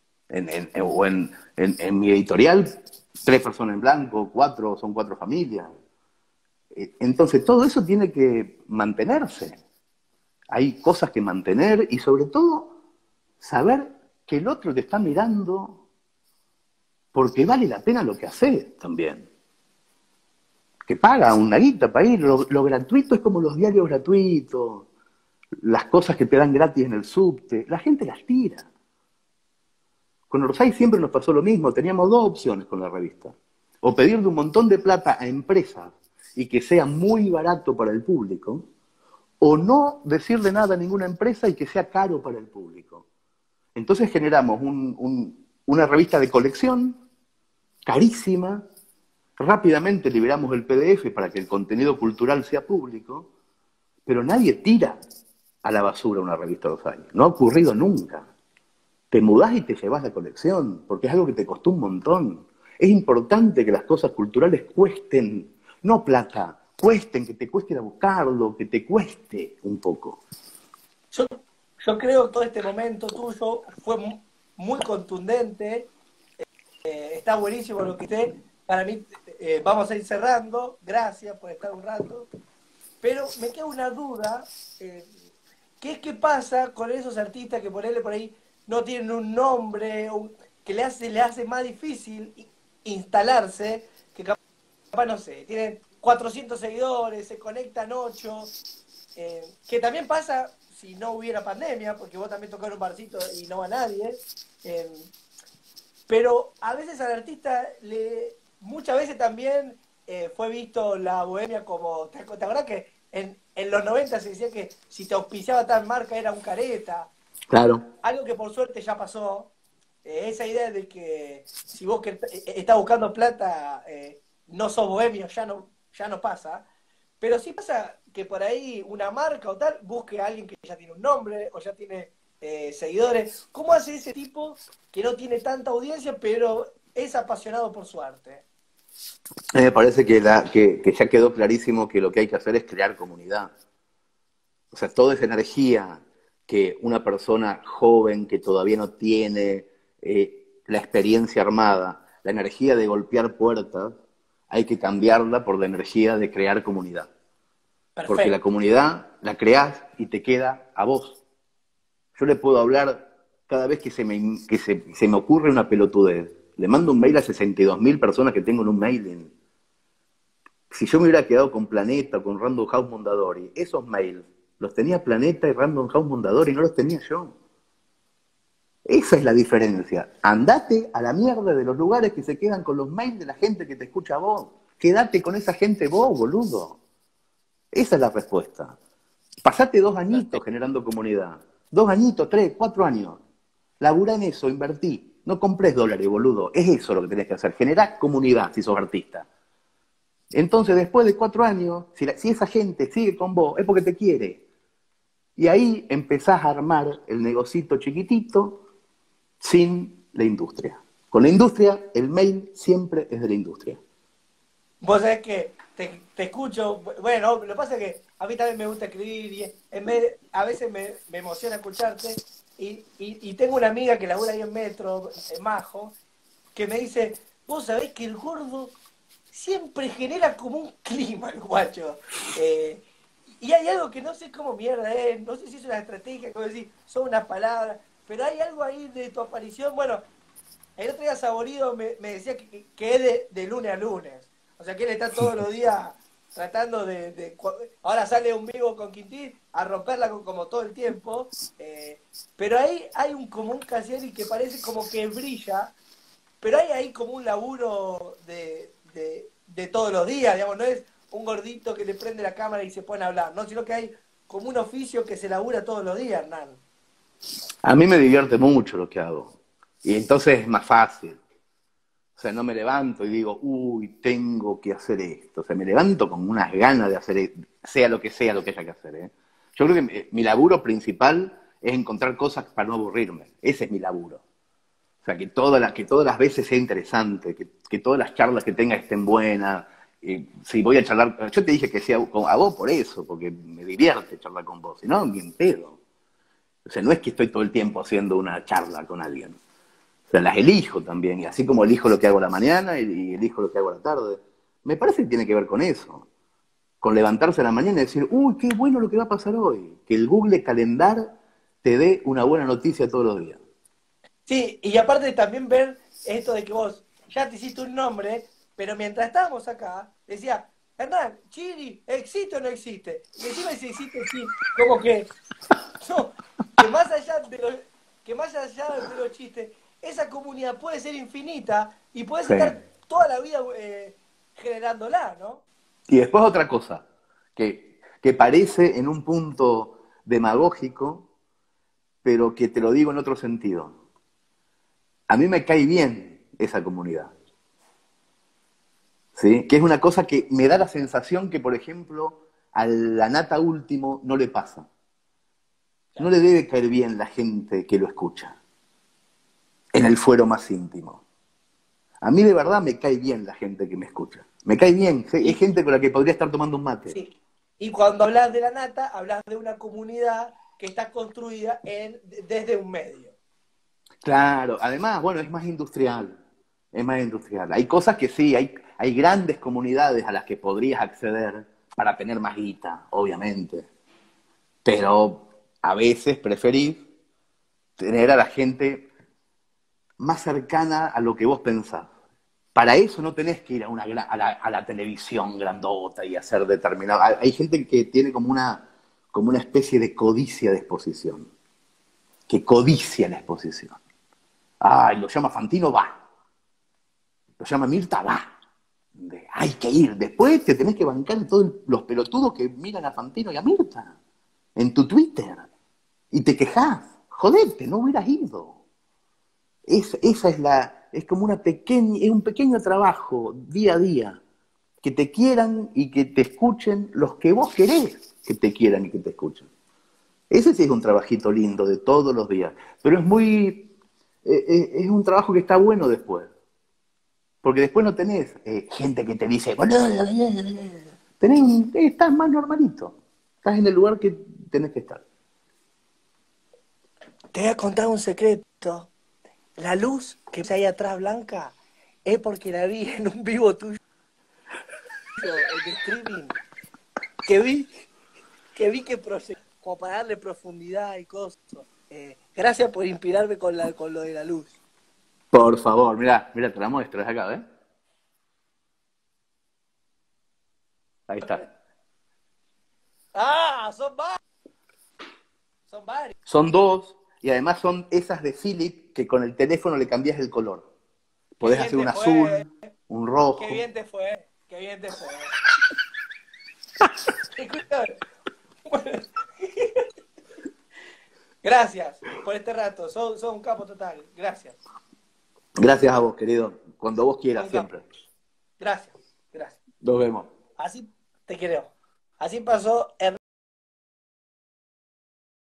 En mi editorial, 3 personas en blanco, 4, son 4 familias. Entonces todo eso tiene que mantenerse. Hay cosas que mantener y sobre todo saber que el otro te está mirando porque vale la pena lo que haces también. Que paga una guita para ir. Lo gratuito es como los diarios gratuitos, las cosas que te dan gratis en el subte. La gente las tira. Con Orsay siempre nos pasó lo mismo. Teníamos 2 opciones con la revista. O pedirle un montón de plata a empresas y que sea muy barato para el público, o no decirle nada a ninguna empresa y que sea caro para el público. Entonces generamos una revista de colección, carísima, rápidamente liberamos el PDF para que el contenido cultural sea público, pero nadie tira a la basura una revista de Orsay. No ha ocurrido nunca. Te mudás y te llevas la colección, porque es algo que te costó un montón. Es importante que las cosas culturales cuesten, no plata, cuesten, que te cueste ir a buscarlo, que te cueste un poco. Yo creo que todo este momento tuyo fue muy contundente. Está buenísimo lo que esté. Para mí, vamos a ir cerrando. Gracias por estar un rato. Pero me queda una duda. ¿Qué pasa con esos artistas que por ahí no tienen un nombre, que le hace más difícil instalarse, que capaz, no sé, tienen 400 seguidores, se conectan 8, que también pasa si no hubiera pandemia, porque vos también tocás en un barcito y no va nadie, pero a veces al artista muchas veces también fue visto la bohemia como, ¿te acordás que en los 90 se decía que si te auspiciaba tal marca era un careta? Claro. Algo que por suerte ya pasó, esa idea de que si vos estás buscando plata, no sos bohemio, ya no pasa. Pero sí pasa que por ahí una marca o tal busque a alguien que ya tiene un nombre o ya tiene seguidores. ¿Cómo hace ese tipo que no tiene tanta audiencia pero es apasionado por su arte? Me parece que ya quedó clarísimo que lo que hay que hacer es crear comunidad. O sea, toda esa energía que una persona joven que todavía no tiene la experiencia armada, la energía de golpear puertas, hay que cambiarla por la energía de crear comunidad. Perfecto. Porque la comunidad la creás y te queda a vos. Yo le puedo hablar cada vez que se me ocurre una pelotudez. Le mando un mail a 62.000 personas que tengo en un mailing. Si yo me hubiera quedado con Planeta o con Random House Mondadori, esos mails los tenía Planeta y Random House Mondadori, no los tenía yo. Esa es la diferencia. Andate a la mierda de los lugares que se quedan con los mails de la gente que te escucha a vos. Quédate con esa gente vos, boludo. Esa es la respuesta. Pasate 2 añitos generando comunidad. 2 añitos, 3, 4 años. Laburá en eso, invertí. No compres dólares, boludo. Es eso lo que tenés que hacer. Generá comunidad si sos artista. Entonces, después de 4 años, si esa gente sigue con vos, es porque te quiere. Y ahí empezás a armar el negocito chiquitito sin la industria. Con la industria, el mail siempre es de la industria. Vos sabés que te escucho, bueno, lo que pasa es que a mí también me gusta escribir y a veces me emociona escucharte y tengo una amiga que labura ahí en Metro, en Majo, que me dice, vos sabés que el gordo siempre genera como un clima, el guacho. Y hay algo que no sé cómo mierda es, no sé si es una estrategia, como decir, son unas palabras, pero hay algo ahí de tu aparición. Bueno, el otro día Saborido me decía que es de lunes a lunes. O sea, que él está todos los días tratando ahora sale un vivo con Quintín a romperla como todo el tiempo. Pero ahí hay como un Cassiari que parece como que brilla, pero hay ahí como un laburo de todos los días, digamos, no es un gordito que le prende la cámara y se pone a hablar, ¿no? Sino que hay como un oficio que se labura todos los días, Hernán. A mí me divierte mucho lo que hago. Y entonces es más fácil. O sea, no me levanto y digo, uy, tengo que hacer esto. O sea, me levanto con unas ganas de hacer, sea lo que haya que hacer. ¿Eh? Yo creo que mi laburo principal es encontrar cosas para no aburrirme. Ese es mi laburo. O sea, que todas las veces sea interesante, que todas las charlas que tenga estén buenas. Si voy a charlar, yo te dije que sea a vos por eso, porque me divierte charlar con vos, si no, bien pedo. O sea, no es que estoy todo el tiempo haciendo una charla con alguien. O sea, las elijo también, y así como elijo lo que hago a la mañana y elijo lo que hago a la tarde. Me parece que tiene que ver con eso. Con levantarse a la mañana y decir, uy, qué bueno lo que va a pasar hoy. Que el Google Calendar te dé una buena noticia todos los días. Sí, y aparte también ver esto de que vos ya te hiciste un nombre, pero mientras estábamos acá, decía, Hernán, Chiri, ¿existe o no existe? Y encima si existe, sí, como que, no, que más allá de los chistes, esa comunidad puede ser infinita y puedes Sí. estar toda la vida generándola, ¿no? Y después otra cosa, que parece en un punto demagógico, pero que te lo digo en otro sentido. A mí me cae bien esa comunidad. ¿Sí? Que es una cosa que me da la sensación que, por ejemplo, a la nata último no le pasa. No le debe caer bien la gente que lo escucha, en el fuero más íntimo. A mí de verdad me cae bien la gente que me escucha. Me cae bien, es Y, gente con la que podría estar tomando un mate. sí. Y cuando hablas de la nata, hablas de una comunidad que está construida desde un medio. Claro, además, bueno, es más industrial. Es más industrial. Hay cosas que sí, hay grandes comunidades a las que podrías acceder para tener más guita, obviamente. Pero a veces preferís tener a la gente más cercana a lo que vos pensás. Para eso no tenés que ir a la televisión grandota y hacer determinado. Hay gente que tiene como una especie de codicia de exposición, que codicia la exposición. Ay, lo llama Fantino, va. Lo llama Mirta, va. Hay que ir. Después te tenés que bancar todos los pelotudos que miran a Fantino y a Mirta en tu Twitter. Y te quejás. Jodete, no hubieras ido. Es como es un pequeño trabajo día a día. Que te quieran y que te escuchen los que vos querés que te quieran y que te escuchen. Ese sí es un trabajito lindo de todos los días. Pero es un trabajo que está bueno después. Porque después no tenés gente que te dice, boludo, estás más normalito. Estás en el lugar que tenés que estar. Te voy a contar un secreto. La luz que hay atrás blanca es porque la vi en un vivo tuyo de streaming. Que vi que proyectó como para darle profundidad y cosas. Gracias por inspirarme con lo de la luz. Por favor, mirá, mirá, te la muestro, es acá, ¿ves? Ahí está. Ah, son varios. Son varios. Son dos, y además son esas de Philip que con el teléfono le cambias el color. Qué Podés bien hacer te un fue. azul, un Qué rojo. bien te fue. Qué bien te fue. Escúchame. Bueno, gracias por este rato. Sos un capo total. Gracias. Gracias a vos, querido. Cuando vos Sos quieras, un capo. siempre. Gracias. Gracias. Nos vemos. Así te quiero. Así pasó